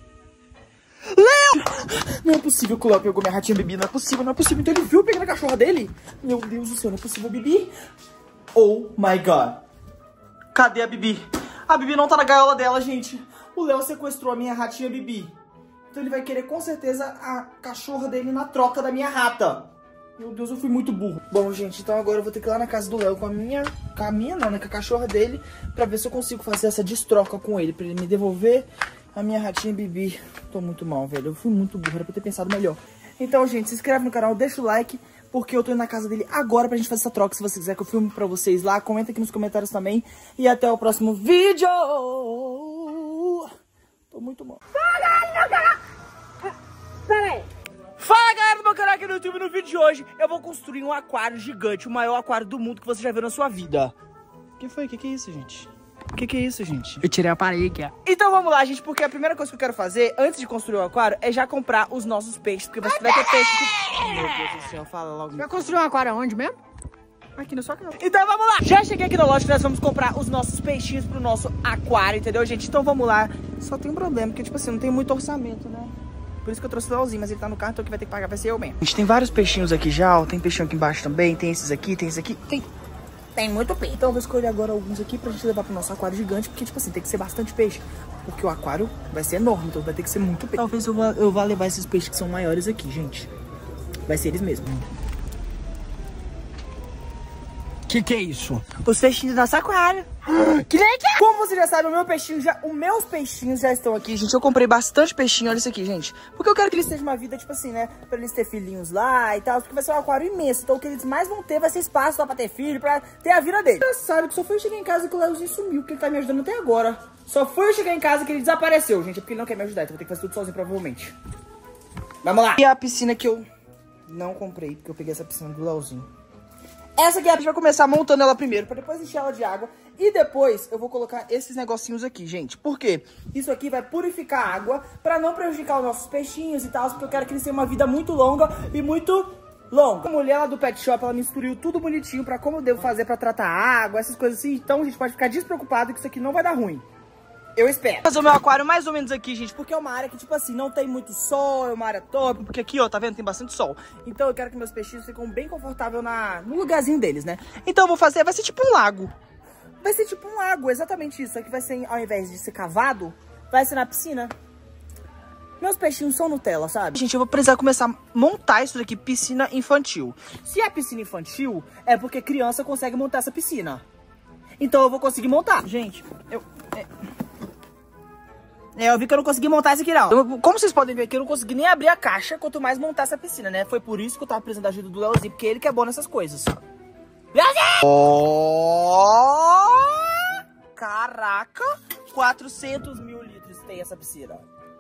Léo! Não é possível que o Léo pegou minha ratinha Bibi, não é possível, não é possível. Então ele viu pegando a cachorra dele? Meu Deus do céu, não é possível, Bibi. Oh my God. Cadê a Bibi? A Bibi não tá na gaiola dela, gente. O Léo sequestrou a minha ratinha Bibi. Então ele vai querer com certeza a cachorra dele na troca da minha rata. Meu Deus, eu fui muito burro. Bom, gente, então agora eu vou ter que ir lá na casa do Léo com a minha... Com a minha não, né? Com a cachorra dele. Pra ver se eu consigo fazer essa destroca com ele. Pra ele me devolver a minha ratinha Bibi. Tô muito mal, velho. Eu fui muito burro, era pra ter pensado melhor. Então, gente, se inscreve no canal, deixa o like, porque eu tô indo na casa dele agora pra gente fazer essa troca. Se você quiser que eu filme pra vocês lá, comenta aqui nos comentários também. E até o próximo vídeo. Tô muito mal. Fala, galera do meu canal aqui no YouTube. No vídeo de hoje eu vou construir um aquário gigante, o maior aquário do mundo que você já viu na sua vida. O que foi? O que, que é isso, gente? O que, que é isso, gente? Eu tirei a parede aqui, ó. Então vamos lá, gente, porque a primeira coisa que eu quero fazer, antes de construir o aquário, é já comprar os nossos peixes. Porque você vai ter peixe que... Meu Deus do céu, fala logo. Vai construir um aquário onde mesmo? Aqui na sua casa. Então vamos lá. Já cheguei aqui na loja que nós vamos comprar os nossos peixinhos pro nosso aquário, entendeu, gente? Então vamos lá. Só tem um problema, porque, tipo assim, não tem muito orçamento, né? Por isso que eu trouxe o Leozinho, mas ele tá no carro, então quem vai ter que pagar vai ser eu mesmo. A gente tem vários peixinhos aqui já, ó. Tem peixinho aqui embaixo também, tem esses aqui, tem esse aqui. Tem... Tem muito peixe. Então eu vou escolher agora alguns aqui pra gente levar pro nosso aquário gigante, porque, tipo assim, tem que ser bastante peixe. Porque o aquário vai ser enorme, então vai ter que ser muito peixe. Talvez eu vá, eu vá levar esses peixes que são maiores aqui, gente. Vai ser eles mesmos. Que que é isso? Os peixinhos do nosso aquário. Que legal! Como você já sabe, o meu peixinho já, os meus peixinhos já estão aqui, gente. Eu comprei bastante peixinho, olha isso aqui, gente. Porque eu quero que eles tenham uma vida, tipo assim, né? Pra eles terem filhinhos lá e tal. Porque vai ser um aquário imenso. Então o que eles mais vão ter vai ser espaço lá pra ter filho, pra ter a vida dele. Engraçado que só foi eu chegar em casa que o Leozinho sumiu, porque ele tá me ajudando até agora. Só foi eu chegar em casa que ele desapareceu, gente. É porque ele não quer me ajudar, então eu vou ter que fazer tudo sozinho, provavelmente. Vamos lá! E a piscina que eu não comprei, porque eu peguei essa piscina do Leozinho. Essa aqui a gente vai começar montando ela primeiro, pra depois encher ela de água. E depois eu vou colocar esses negocinhos aqui, gente. Por quê? Isso aqui vai purificar a água pra não prejudicar os nossos peixinhos e tal. Porque eu quero que eles tenham uma vida muito longa e muito longa. A mulher lá do pet shop, ela me instruiu tudo bonitinho pra como eu devo fazer pra tratar a água, essas coisas assim. Então a gente pode ficar despreocupado que isso aqui não vai dar ruim. Eu espero. Vou fazer o meu aquário mais ou menos aqui, gente, porque é uma área que, tipo assim, não tem muito sol, é uma área top, porque aqui, ó, tá vendo? Tem bastante sol. Então eu quero que meus peixinhos fiquem bem confortáveis na, no lugarzinho deles, né? Então eu vou fazer, vai ser tipo um lago. Vai ser tipo um lago, exatamente isso. Aqui vai ser, ao invés de ser cavado, vai ser na piscina. Meus peixinhos são Nutella, sabe? Gente, eu vou precisar começar a montar isso daqui, piscina infantil. Se é piscina infantil, é porque criança consegue montar essa piscina. Então eu vou conseguir montar. Gente, eu... É... É, eu vi que eu não consegui montar isso aqui, não. Eu, como vocês podem ver aqui, eu não consegui nem abrir a caixa, quanto mais montar essa piscina, né? Foi por isso que eu tava precisando da ajuda do Leozinho, porque ele que é bom nessas coisas. Leozinho! Oh! Caraca! quatrocentos mil litros tem essa piscina.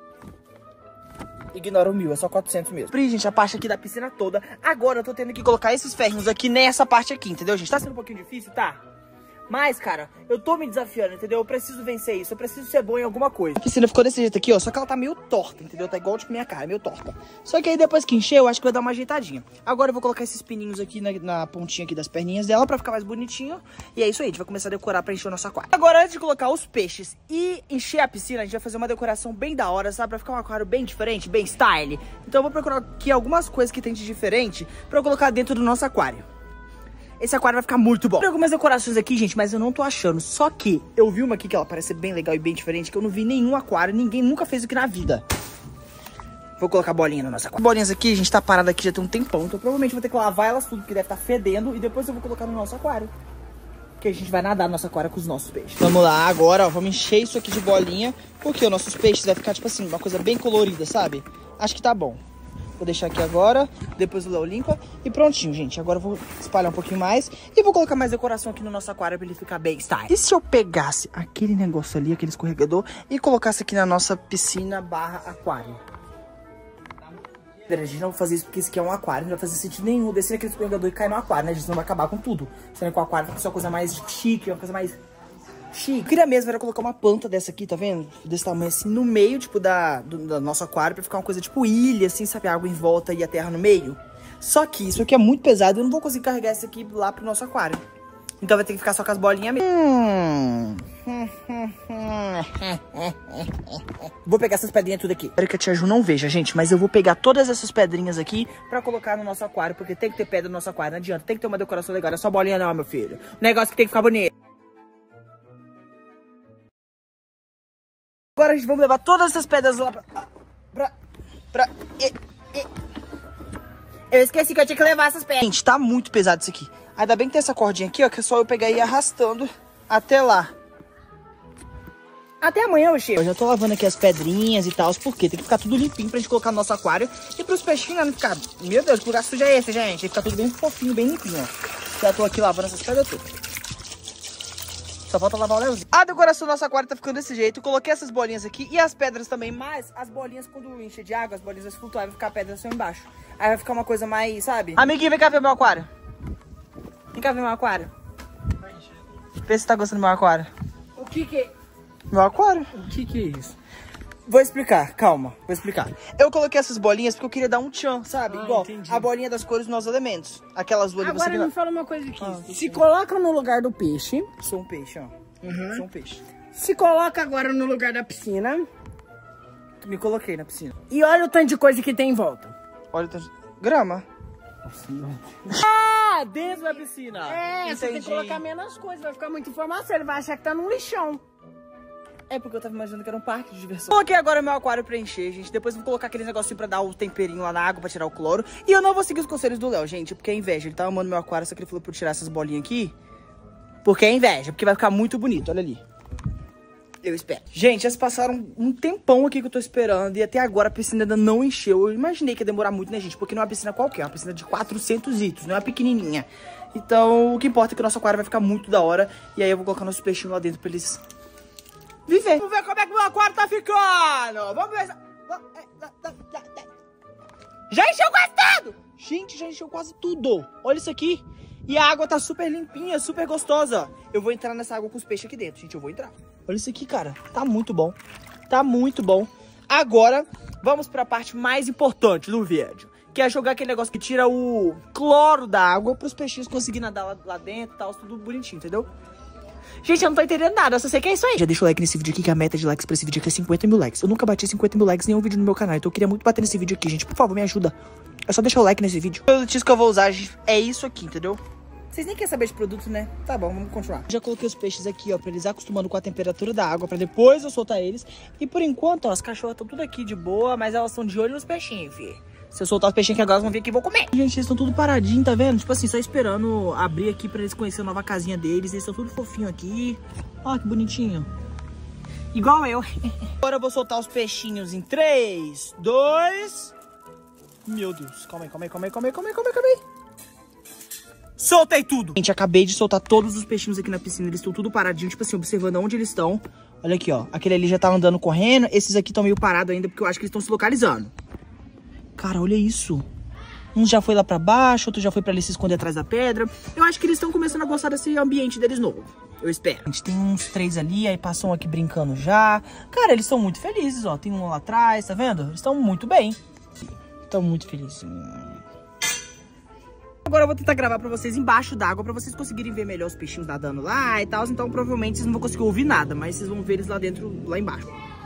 Ignora o mil, é só quatrocentos mesmo. Pri, gente, a parte aqui da piscina toda. Agora eu tô tendo que colocar esses ferrinhos aqui nessa parte aqui, entendeu, gente? Tá sendo um pouquinho difícil, tá? Mas, cara, eu tô me desafiando, entendeu? Eu preciso vencer isso, eu preciso ser bom em alguma coisa. A piscina ficou desse jeito aqui, ó, só que ela tá meio torta, entendeu? Tá igual, tipo, minha cara, meio torta. Só que aí depois que encher, eu acho que vai dar uma ajeitadinha. Agora eu vou colocar esses pininhos aqui na, na pontinha aqui das perninhas dela pra ficar mais bonitinho. E é isso aí, a gente vai começar a decorar pra encher o nosso aquário. Agora, antes de colocar os peixes e encher a piscina, a gente vai fazer uma decoração bem da hora, sabe? Pra ficar um aquário bem diferente, bem style. Então eu vou procurar aqui algumas coisas que tem de diferente pra eu colocar dentro do nosso aquário. Esse aquário vai ficar muito bom. Tem algumas decorações aqui, gente, mas eu não tô achando. Só que eu vi uma aqui que ela parece bem legal e bem diferente, que eu não vi nenhum aquário, ninguém nunca fez aqui na vida. Vou colocar bolinha no nosso aquário. As bolinhas aqui, a gente tá parada aqui já tem um tempão, então provavelmente vou ter que lavar elas tudo, porque deve estar fedendo, e depois eu vou colocar no nosso aquário. Porque a gente vai nadar no nosso aquário com os nossos peixes. Vamos lá, agora, ó, vamos encher isso aqui de bolinha, porque os nossos peixes vai ficar, tipo assim, uma coisa bem colorida, sabe? Acho que tá bom. Vou deixar aqui agora, depois o Léo limpa e prontinho, gente. Agora eu vou espalhar um pouquinho mais e vou colocar mais decoração aqui no nosso aquário pra ele ficar bem style. E se eu pegasse aquele negócio ali, aquele escorregador, e colocasse aqui na nossa piscina barra aquário? A gente não vai fazer isso porque isso aqui é um aquário, não vai fazer sentido nenhum descer aquele escorregador e cair no aquário, né? A gente não vai acabar com tudo. Sendo que o aquário vai ser uma coisa mais chique, uma coisa mais chique. Eu queria mesmo era colocar uma planta dessa aqui, tá vendo? Desse tamanho assim, no meio, tipo, da, do, do nosso aquário, pra ficar uma coisa tipo ilha, assim, sabe? A água em volta e a terra no meio. Só que isso aqui é muito pesado, eu não vou conseguir carregar isso aqui lá pro nosso aquário. Então vai ter que ficar só com as bolinhas mesmo. Hum. Vou pegar essas pedrinhas tudo aqui. Espero que a tia Ju não veja, gente. Mas eu vou pegar todas essas pedrinhas aqui pra colocar no nosso aquário. Porque tem que ter pedra no nosso aquário, não adianta. Tem que ter uma decoração legal. Não é só bolinha não, meu filho. O negócio que tem que ficar bonito. Agora a gente vai levar todas essas pedras lá pra... Pra... pra e, e. Eu esqueci que eu tinha que levar essas pedras. Gente, tá muito pesado isso aqui. Ainda bem que tem essa cordinha aqui, ó, que é só eu pegar e ir arrastando até lá. Até amanhã, eu chego. Eu já tô lavando aqui as pedrinhas e tal, porque tem que ficar tudo limpinho pra gente colocar no nosso aquário. E pros peixinhos não ficar... Meu Deus, que lugar sujo é esse, gente? Tem que ficar tudo bem fofinho, bem limpinho, ó. Já tô aqui lavando essas pedras todas. Só falta lavar o Leozinho. A decoração do nosso aquário tá ficando desse jeito. Eu coloquei essas bolinhas aqui e as pedras também. Mas as bolinhas, quando encher de água, as bolinhas vão flutuar, vai ficar a pedra só embaixo. Aí vai ficar uma coisa mais, sabe? Amiguinho, vem cá ver meu aquário. Vem cá ver meu aquário. Vê se tá gostando do meu aquário. O que que é? Meu aquário. O que que é isso? Vou explicar, calma, vou explicar. Eu coloquei essas bolinhas porque eu queria dar um tchan, sabe? Ah, igual entendi. a bolinha das cores dos nossos elementos. Aquelas duas ali, você Agora viu? me fala uma coisa aqui. Ah, Se coloca no lugar do peixe. Sou um peixe, ó. Uhum. Sou um peixe. Se coloca agora no lugar da piscina. Me coloquei na piscina. E olha o tanto de coisa que tem em volta. Olha o tanto de... Grama. Ah, dentro da piscina. É, entendi. você tem que colocar menos coisas. Vai ficar muita informação. Ele vai achar que tá num lixão. É porque eu tava imaginando que era um parque de diversão. Coloquei agora meu aquário pra encher, gente. Depois vou colocar aquele negocinho pra dar o temperinho lá na água, pra tirar o cloro. E eu não vou seguir os conselhos do Léo, gente, porque é inveja. Ele tá amando meu aquário, só que ele falou pra eu tirar essas bolinhas aqui. Porque é inveja, porque vai ficar muito bonito, olha ali. Eu espero. Gente, já se passaram um tempão aqui que eu tô esperando. E até agora a piscina ainda não encheu. Eu imaginei que ia demorar muito, né, gente? Porque não é uma piscina qualquer, é uma piscina de quatrocentos litros, não é uma pequenininha. Então, o que importa é que o nosso aquário vai ficar muito da hora. E aí eu vou colocar nossos peixinhos lá dentro pra eles... viver. Vamos ver como é que o meu aquário tá ficando. Vamos ver. Já encheu quase tudo. Gente, já encheu quase tudo. Olha isso aqui. E a água tá super limpinha, super gostosa. Eu vou entrar nessa água com os peixes aqui dentro, gente. Eu vou entrar. Olha isso aqui, cara. Tá muito bom. Tá muito bom. Agora, vamos pra parte mais importante do vídeo. Que é jogar aquele negócio que tira o cloro da água pros peixinhos conseguirem nadar lá, lá dentro e tal. Tudo bonitinho, entendeu? Gente, eu não tô entendendo nada, eu só sei que é isso aí. Já deixa o like nesse vídeo aqui, que a meta de likes pra esse vídeo aqui é cinquenta mil likes. Eu nunca bati cinquenta mil likes em nenhum vídeo no meu canal, então eu queria muito bater nesse vídeo aqui, gente. Por favor, me ajuda. É só deixar o like nesse vídeo. O produto que eu vou usar, gente, é isso aqui, entendeu? Vocês nem querem saber de produto, né? Tá bom, vamos continuar. Já coloquei os peixes aqui, ó, pra eles acostumando com a temperatura da água, pra depois eu soltar eles. E por enquanto, ó, as cachorras estão tudo aqui de boa, mas elas estão de olho nos peixinhos, fi. Se eu soltar os peixinhos aqui agora, elas vão vir aqui e vou comer. Gente, eles estão tudo paradinho, tá vendo? Tipo assim, só esperando abrir aqui pra eles conhecerem a nova casinha deles. Eles estão tudo fofinho aqui. Ó, que bonitinho. Igual eu. Agora eu vou soltar os peixinhos em três, dois... Meu Deus. Calma aí, calma aí, calma aí, calma aí, calma aí, calma aí, calma aí. Soltei tudo. Gente, acabei de soltar todos os peixinhos aqui na piscina. Eles estão tudo paradinhos, tipo assim, observando onde eles estão. Olha aqui, ó. Aquele ali já tá andando, correndo. Esses aqui estão meio parados ainda, porque eu acho que eles estão se localizando. Cara, olha isso. Um já foi lá pra baixo, outro já foi pra ali se esconder atrás da pedra. Eu acho que eles estão começando a gostar desse ambiente deles novo. Eu espero. A gente tem uns três ali, aí passou um aqui brincando já. Cara, eles estão muito felizes, ó. Tem um lá atrás, tá vendo? Eles estão muito bem. Estão muito felizes. Agora eu vou tentar gravar pra vocês embaixo d'água, pra vocês conseguirem ver melhor os peixinhos nadando lá e tal. Então provavelmente vocês não vão conseguir ouvir nada, mas vocês vão ver eles lá dentro, lá embaixo.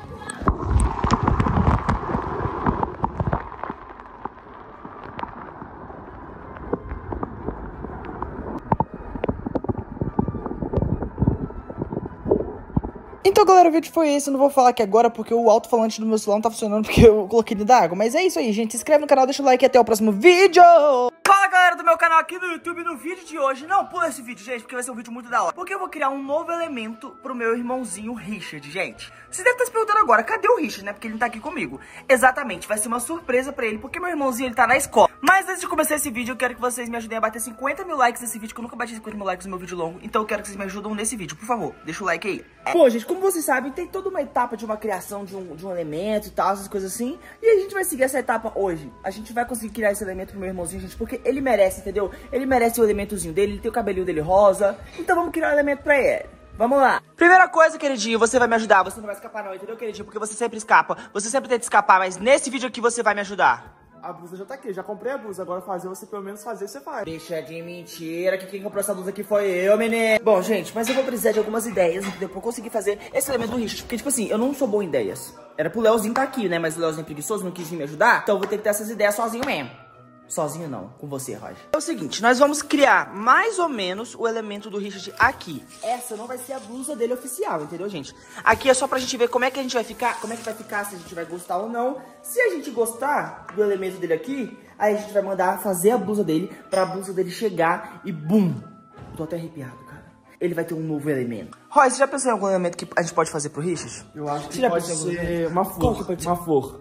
Então, galera, o vídeo foi esse. Eu não vou falar aqui agora porque o alto-falante do meu celular não tá funcionando porque eu coloquei dentro da água. Mas é isso aí, gente. Se inscreve no canal, deixa o like e até o próximo vídeo. Fala, galera do meu canal aqui no YouTube, no vídeo de hoje, não pula esse vídeo, gente, porque vai ser um vídeo muito da hora. Porque eu vou criar um novo elemento pro meu irmãozinho Richard, gente. Você deve estar se perguntando agora, cadê o Richard, né? Porque ele não tá aqui comigo. Exatamente, vai ser uma surpresa pra ele, porque meu irmãozinho, ele tá na escola. Mas antes de começar esse vídeo, eu quero que vocês me ajudem a bater cinquenta mil likes nesse vídeo, que eu nunca bati cinquenta mil likes no meu vídeo longo. Então eu quero que vocês me ajudem nesse vídeo, por favor, deixa o like aí. É. Bom, gente, como vocês sabem, tem toda uma etapa de uma criação de um, de um elemento e tal, essas coisas assim. E a gente vai seguir essa etapa hoje. A gente vai conseguir criar esse elemento pro meu irmãozinho, gente, porque ele merece, entendeu? Ele merece o elementozinho dele, ele tem o cabelinho dele rosa. Então vamos criar um elemento pra ele. Vamos lá. Primeira coisa, queridinho, você vai me ajudar. Você não vai escapar não, entendeu, queridinho? Porque você sempre escapa. Você sempre tenta escapar, mas nesse vídeo aqui você vai me ajudar. A blusa já tá aqui, já comprei a blusa. Agora fazer, você pelo menos fazer, você faz. Deixa de mentira, que quem comprou essa blusa aqui foi eu, menino. Bom, gente, mas eu vou precisar de algumas ideias, entendeu? Pra eu conseguir fazer esse elemento do Richard. Porque, tipo assim, eu não sou bom em ideias. Era pro Leozinho tá aqui, né? Mas o Leozinho é preguiçoso, não quis vir me ajudar. Então eu vou ter que ter essas ideias sozinho mesmo. Sozinho não, com você, Roger. É o seguinte, nós vamos criar mais ou menos o elemento do Richard aqui. Essa não vai ser a blusa dele oficial, entendeu, gente? Aqui é só pra gente ver como é que a gente vai ficar, como é que vai ficar, se a gente vai gostar ou não. Se a gente gostar do elemento dele aqui, aí a gente vai mandar fazer a blusa dele, pra blusa dele chegar e bum! Eu tô até arrepiado, cara. Ele vai ter um novo elemento. Roy, você já pensou em algum elemento que a gente pode fazer pro Richard? Eu acho que você já pode pensou em algum ser uma flor, que pode uma flor.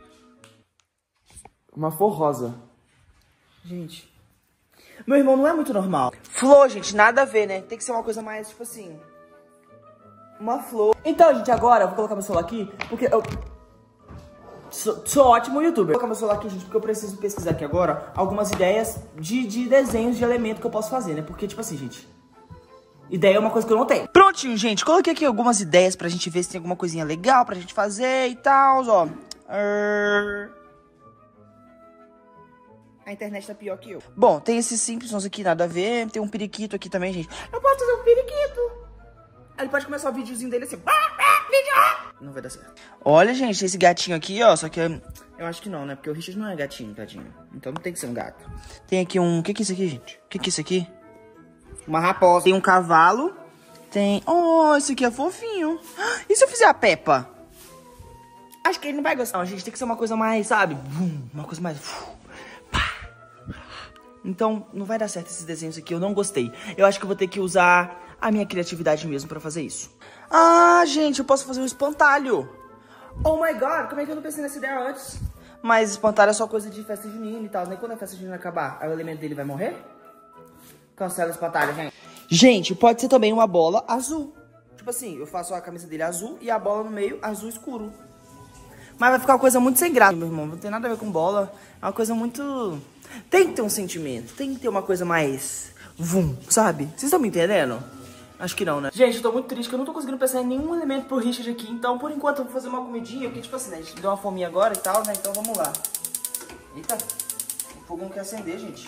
Uma flor rosa. Gente, meu irmão não é muito normal. Flor, gente, nada a ver, né? Tem que ser uma coisa mais, tipo assim, uma flor. Então, gente, agora eu vou colocar meu celular aqui, porque eu sou, sou ótimo youtuber. Vou colocar meu celular aqui, gente, porque eu preciso pesquisar aqui agora algumas ideias de, de desenhos de elemento que eu posso fazer, né? Porque, tipo assim, gente, ideia é uma coisa que eu não tenho. Prontinho, gente, coloquei aqui algumas ideias pra gente ver se tem alguma coisinha legal pra gente fazer e tal, ó. Uh... A internet tá pior que eu. Bom, tem esses Simpsons aqui, nada a ver. Tem um periquito aqui também, gente. Eu posso fazer um periquito. Aí ele pode começar o videozinho dele assim. Não vai dar certo. Olha, gente, esse gatinho aqui, ó. Só que eu, eu acho que não, né? Porque o Richard não é gatinho, tadinho. Então não tem que ser um gato. Tem aqui um... O que que é isso aqui, gente? O que que é isso aqui? Uma raposa. Tem um cavalo. Tem... Oh, esse aqui é fofinho. E se eu fizer a Peppa? Acho que ele não vai gostar. Não, gente, tem que ser uma coisa mais, sabe? Uma coisa mais... Então, não vai dar certo esses desenhos aqui, eu não gostei. Eu acho que eu vou ter que usar a minha criatividade mesmo pra fazer isso. Ah, gente, eu posso fazer um espantalho. Oh my god, como é que eu não pensei nessa ideia antes? Mas espantalho é só coisa de festa junina e tal, né? Quando a festa junina acabar, aí o elemento dele vai morrer? Cancela o espantalho, gente. Gente, pode ser também uma bola azul. Tipo assim, eu faço a camisa dele azul e a bola no meio azul escuro. Mas vai ficar uma coisa muito sem graça, meu irmão. Não tem nada a ver com bola. É uma coisa muito... Tem que ter um sentimento. Tem que ter uma coisa mais... Vum, sabe? Vocês estão me entendendo? Acho que não, né? Gente, eu tô muito triste que eu não tô conseguindo pensar em nenhum elemento pro Richard aqui. Então, por enquanto, eu vou fazer uma comidinha. Porque, tipo assim, né? A gente deu uma fominha agora e tal, né? Então, vamos lá. Eita. O fogo não quer acender, gente.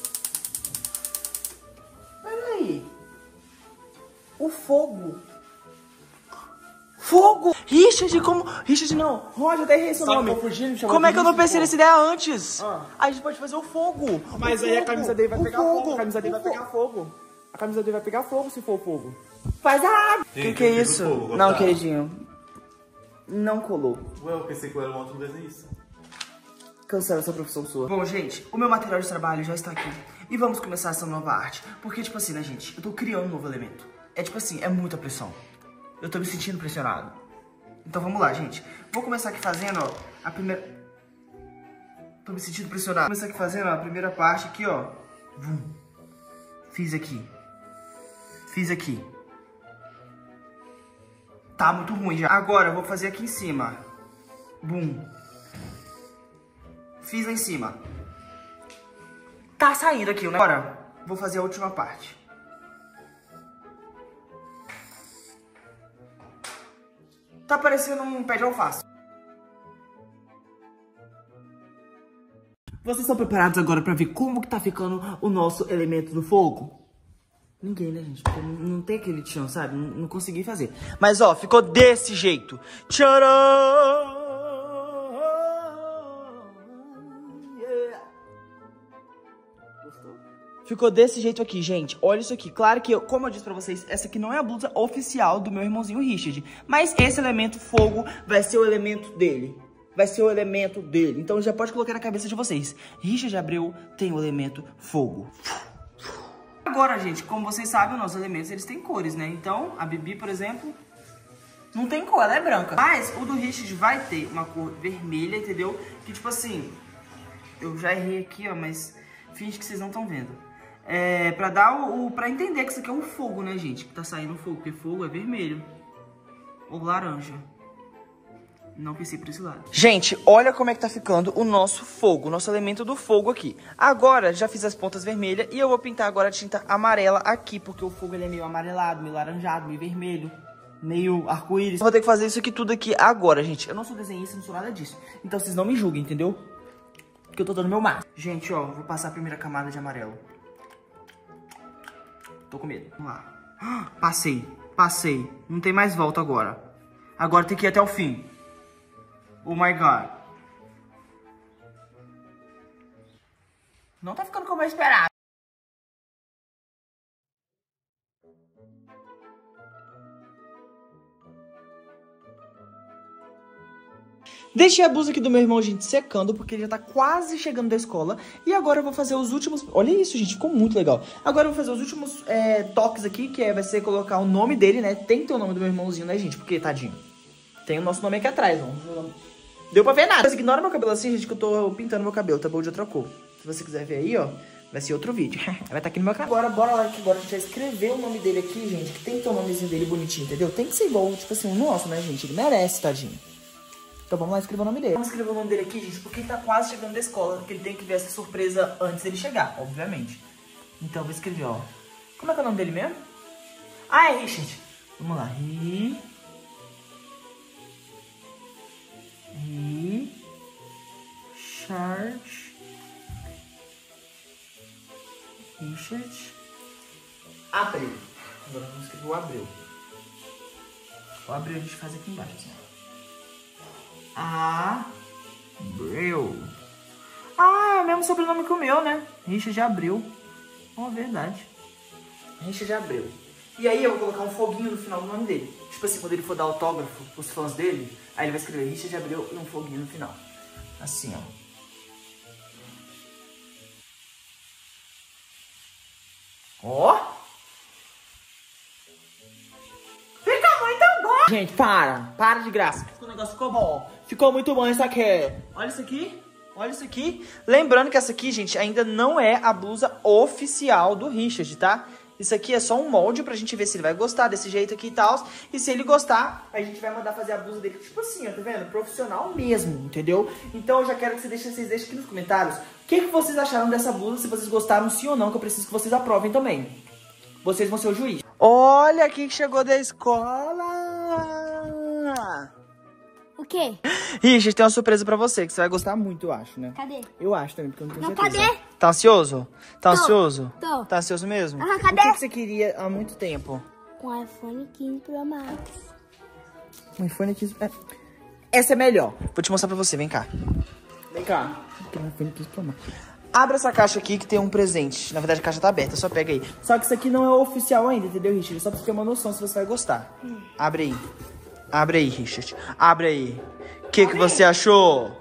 Olha aí. O fogo... Fogo! Richard, como... Richard não. Roger, até errei seu nome. Fugindo, como é que eu não pensei fogo. nessa ideia antes? Ah. A gente pode fazer o fogo. Mas o aí fogo. a camisa dele vai o pegar fogo. fogo. A camisa dele o vai pegar fogo. A camisa dele vai pegar fogo se for fogo. Faz a... O que, Gente, que é eu fiz o isso? fogo, não, tá? queridinho. Não colou. Ué, eu pensei que eu era um outro desenhista. Cancela essa profissão sua. Bom, gente, o meu material de trabalho já está aqui. E vamos começar essa nova arte. Porque, tipo assim, né, gente? Eu tô criando um novo elemento. É tipo assim, é muita pressão. Eu tô me sentindo pressionado. Então vamos lá, gente. Vou começar aqui fazendo, ó, a primeira... Tô me sentindo pressionado. Vou começar aqui fazendo, ó, a primeira parte aqui, ó. Vum. Fiz aqui. Fiz aqui. Tá muito ruim já. Agora eu vou fazer aqui em cima. Bum. Fiz lá em cima. Tá saindo aqui, né? Agora vou fazer a última parte. Tá parecendo um pé de alface. Vocês estão preparados agora pra ver como que tá ficando o nosso elemento do fogo? Ninguém, né, gente? Porque não, não tem aquele tchan, sabe? Não, não consegui fazer. Mas, ó, ficou desse jeito. Tcharam! Yeah. Gostou? Ficou desse jeito aqui, gente. Olha isso aqui. Claro que, eu, como eu disse pra vocês, essa aqui não é a blusa oficial do meu irmãozinho Richard. Mas esse elemento fogo vai ser o elemento dele. vai ser o elemento dele. Então já pode colocar na cabeça de vocês. Richard Abreu tem o elemento fogo. Agora, gente, como vocês sabem, os nossos elementos, eles têm cores, né? Então, a Bibi, por exemplo, não tem cor, ela é branca. Mas o do Richard vai ter uma cor vermelha, entendeu? Que, tipo assim, eu já errei aqui, ó, mas finge que vocês não estão vendo. É, pra dar o, o... pra entender que isso aqui é um fogo, né, gente? Que tá saindo fogo, porque fogo é vermelho. Ou laranja. Não pensei por esse lado. Gente, olha como é que tá ficando o nosso fogo, o nosso elemento do fogo aqui. Agora, já fiz as pontas vermelhas e eu vou pintar agora a tinta amarela aqui, porque o fogo ele é meio amarelado, meio laranjado, meio vermelho, meio arco-íris. Vou ter que fazer isso aqui tudo aqui agora, gente. Eu não sou desenhista, não sou nada disso. Então vocês não me julguem, entendeu? Porque eu tô dando meu máximo. Gente, ó, vou passar a primeira camada de amarelo. Tô com medo. Vamos lá. Passei, passei. Não tem mais volta agora. Agora tem que ir até o fim. Oh my God. Não tá ficando como eu esperava. Deixei a blusa aqui do meu irmão, gente, secando, porque ele já tá quase chegando da escola. E agora eu vou fazer os últimos... Olha isso, gente, ficou muito legal. Agora eu vou fazer os últimos é, toques aqui, que é, vai ser colocar o nome dele, né? Tem que ter o nome do meu irmãozinho, né, gente? Porque, tadinho, tem o nosso nome aqui atrás, ó. Deu pra ver nada. Mas ignora meu cabelo assim, gente, que eu tô pintando meu cabelo, tá bom? De outra cor. Se você quiser ver aí, ó, vai ser outro vídeo. Vai estar tá aqui no meu canal. Agora, bora lá, que agora a gente vai escrever o nome dele aqui, gente. Que tem que ter o nomezinho dele bonitinho, entendeu? Tem que ser igual, tipo assim, o nosso, né, gente? Ele merece, tadinho. Então vamos lá escrever o nome dele. Vamos escrever o nome dele aqui, gente, porque ele tá quase chegando da escola. Porque ele tem que ver essa surpresa antes dele chegar, obviamente. Então eu vou escrever, ó. Como é que é o nome dele mesmo? Ah, é Richard. Vamos lá. Ri... Ri... Richard... Richard... Abreu. Agora vamos escrever o Abreu. O Abreu a gente faz aqui embaixo, assim, ó. Abreu. Ah, é o mesmo sobrenome que o meu, né? Richard Abreu. Ó, oh, verdade. Richard Abreu. E aí eu vou colocar um foguinho no final do nome dele. Tipo assim, quando ele for dar autógrafo pros fãs dele, aí ele vai escrever Richard Abreu e um foguinho no final. Assim, ó. Ó. Oh. Gente, para. Para de graça. O negócio ficou bom. Ficou muito bom isso aqui. Olha isso aqui. Olha isso aqui. Lembrando que essa aqui, gente, ainda não é a blusa oficial do Richard, tá? Isso aqui é só um molde pra gente ver se ele vai gostar desse jeito aqui e tal. E se ele gostar, a gente vai mandar fazer a blusa dele, tipo assim, ó, tá vendo? Profissional mesmo, entendeu? Então eu já quero que vocês deixem, vocês deixem aqui nos comentários o que, que vocês acharam dessa blusa, se vocês gostaram sim ou não, que eu preciso que vocês aprovem também. Vocês vão ser o juiz. Olha quem que chegou da escola. O quê? Richard, tem uma surpresa pra você, que você vai gostar muito, eu acho, né? Cadê? Eu acho também, porque eu não tenho Não, certeza. cadê? Tá ansioso? Tá Tô. ansioso? Tô. Tá ansioso mesmo? Aham, cadê? O que, que você queria há muito tempo? Um iPhone quinze Pro Max. Um iPhone quinze... É. Essa é melhor. Vou te mostrar pra você, vem cá. Vem cá. Tem um iPhone quinze Pro Max. Abre essa caixa aqui que tem um presente. Na verdade, a caixa tá aberta, só pega aí. Só que isso aqui não é oficial ainda, entendeu, Richard? Só pra você ter uma noção se você vai gostar. Hum. Abre aí. Abre aí, Richard. Abre aí. O que, que você achou?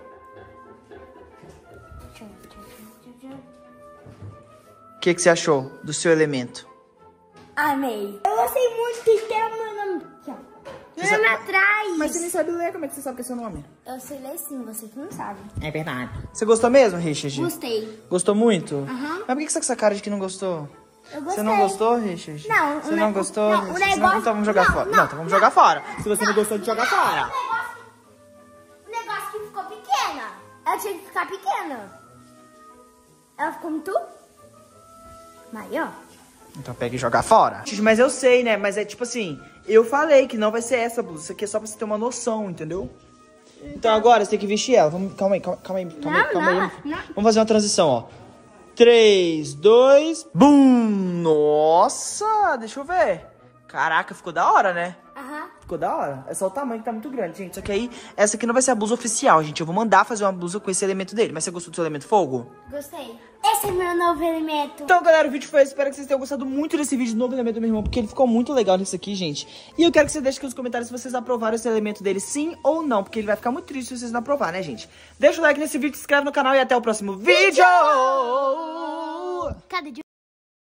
O que, que você achou do seu elemento? Amei. Eu gostei muito que tem o meu nome aqui, ó. Meu nome atrás. Mas você nem sabe ler, como é que você sabe que é seu nome? Eu sei ler sim, você que não sabe. É verdade. Você gostou mesmo, Richard? Gostei. Gostou muito? Uhum. Mas por que você tá com essa cara de que não gostou? Eu gostei. Você não gostou, Richard? Não. Você não gostou? Não, o negócio... Não, então vamos jogar não, fora. Não, não, então vamos não, jogar fora. Se você não, não gostou de jogar não, fora. O negócio, o negócio que ficou pequena. Ela tinha que ficar pequena. Ela ficou muito maior. Então pega e joga fora. Mas eu sei, né? Mas é tipo assim, eu falei que não vai ser essa blusa. Isso aqui é só pra você ter uma noção, entendeu? Então agora você tem que vestir ela. Vamos, calma aí, calma, calma aí, calma não, aí, calma não, aí. Não. Vamos fazer uma transição, ó. três, dois, bum! Nossa, deixa eu ver. Caraca, ficou da hora, né? Aham. Ficou da hora. É só o tamanho que tá muito grande, gente. Só que aí, essa aqui não vai ser a blusa oficial, gente. Eu vou mandar fazer uma blusa com esse elemento dele. Mas você gostou do seu elemento fogo? Gostei. Esse é meu novo elemento. Então, galera, o vídeo foi esse. Espero que vocês tenham gostado muito desse vídeo do novo elemento do meu irmão, porque ele ficou muito legal nisso aqui, gente. E eu quero que vocês deixem aqui nos comentários se vocês aprovaram esse elemento dele, sim ou não, porque ele vai ficar muito triste se vocês não aprovarem, né, gente? Deixa o like nesse vídeo, se inscreve no canal e até o próximo vídeo! Cada dia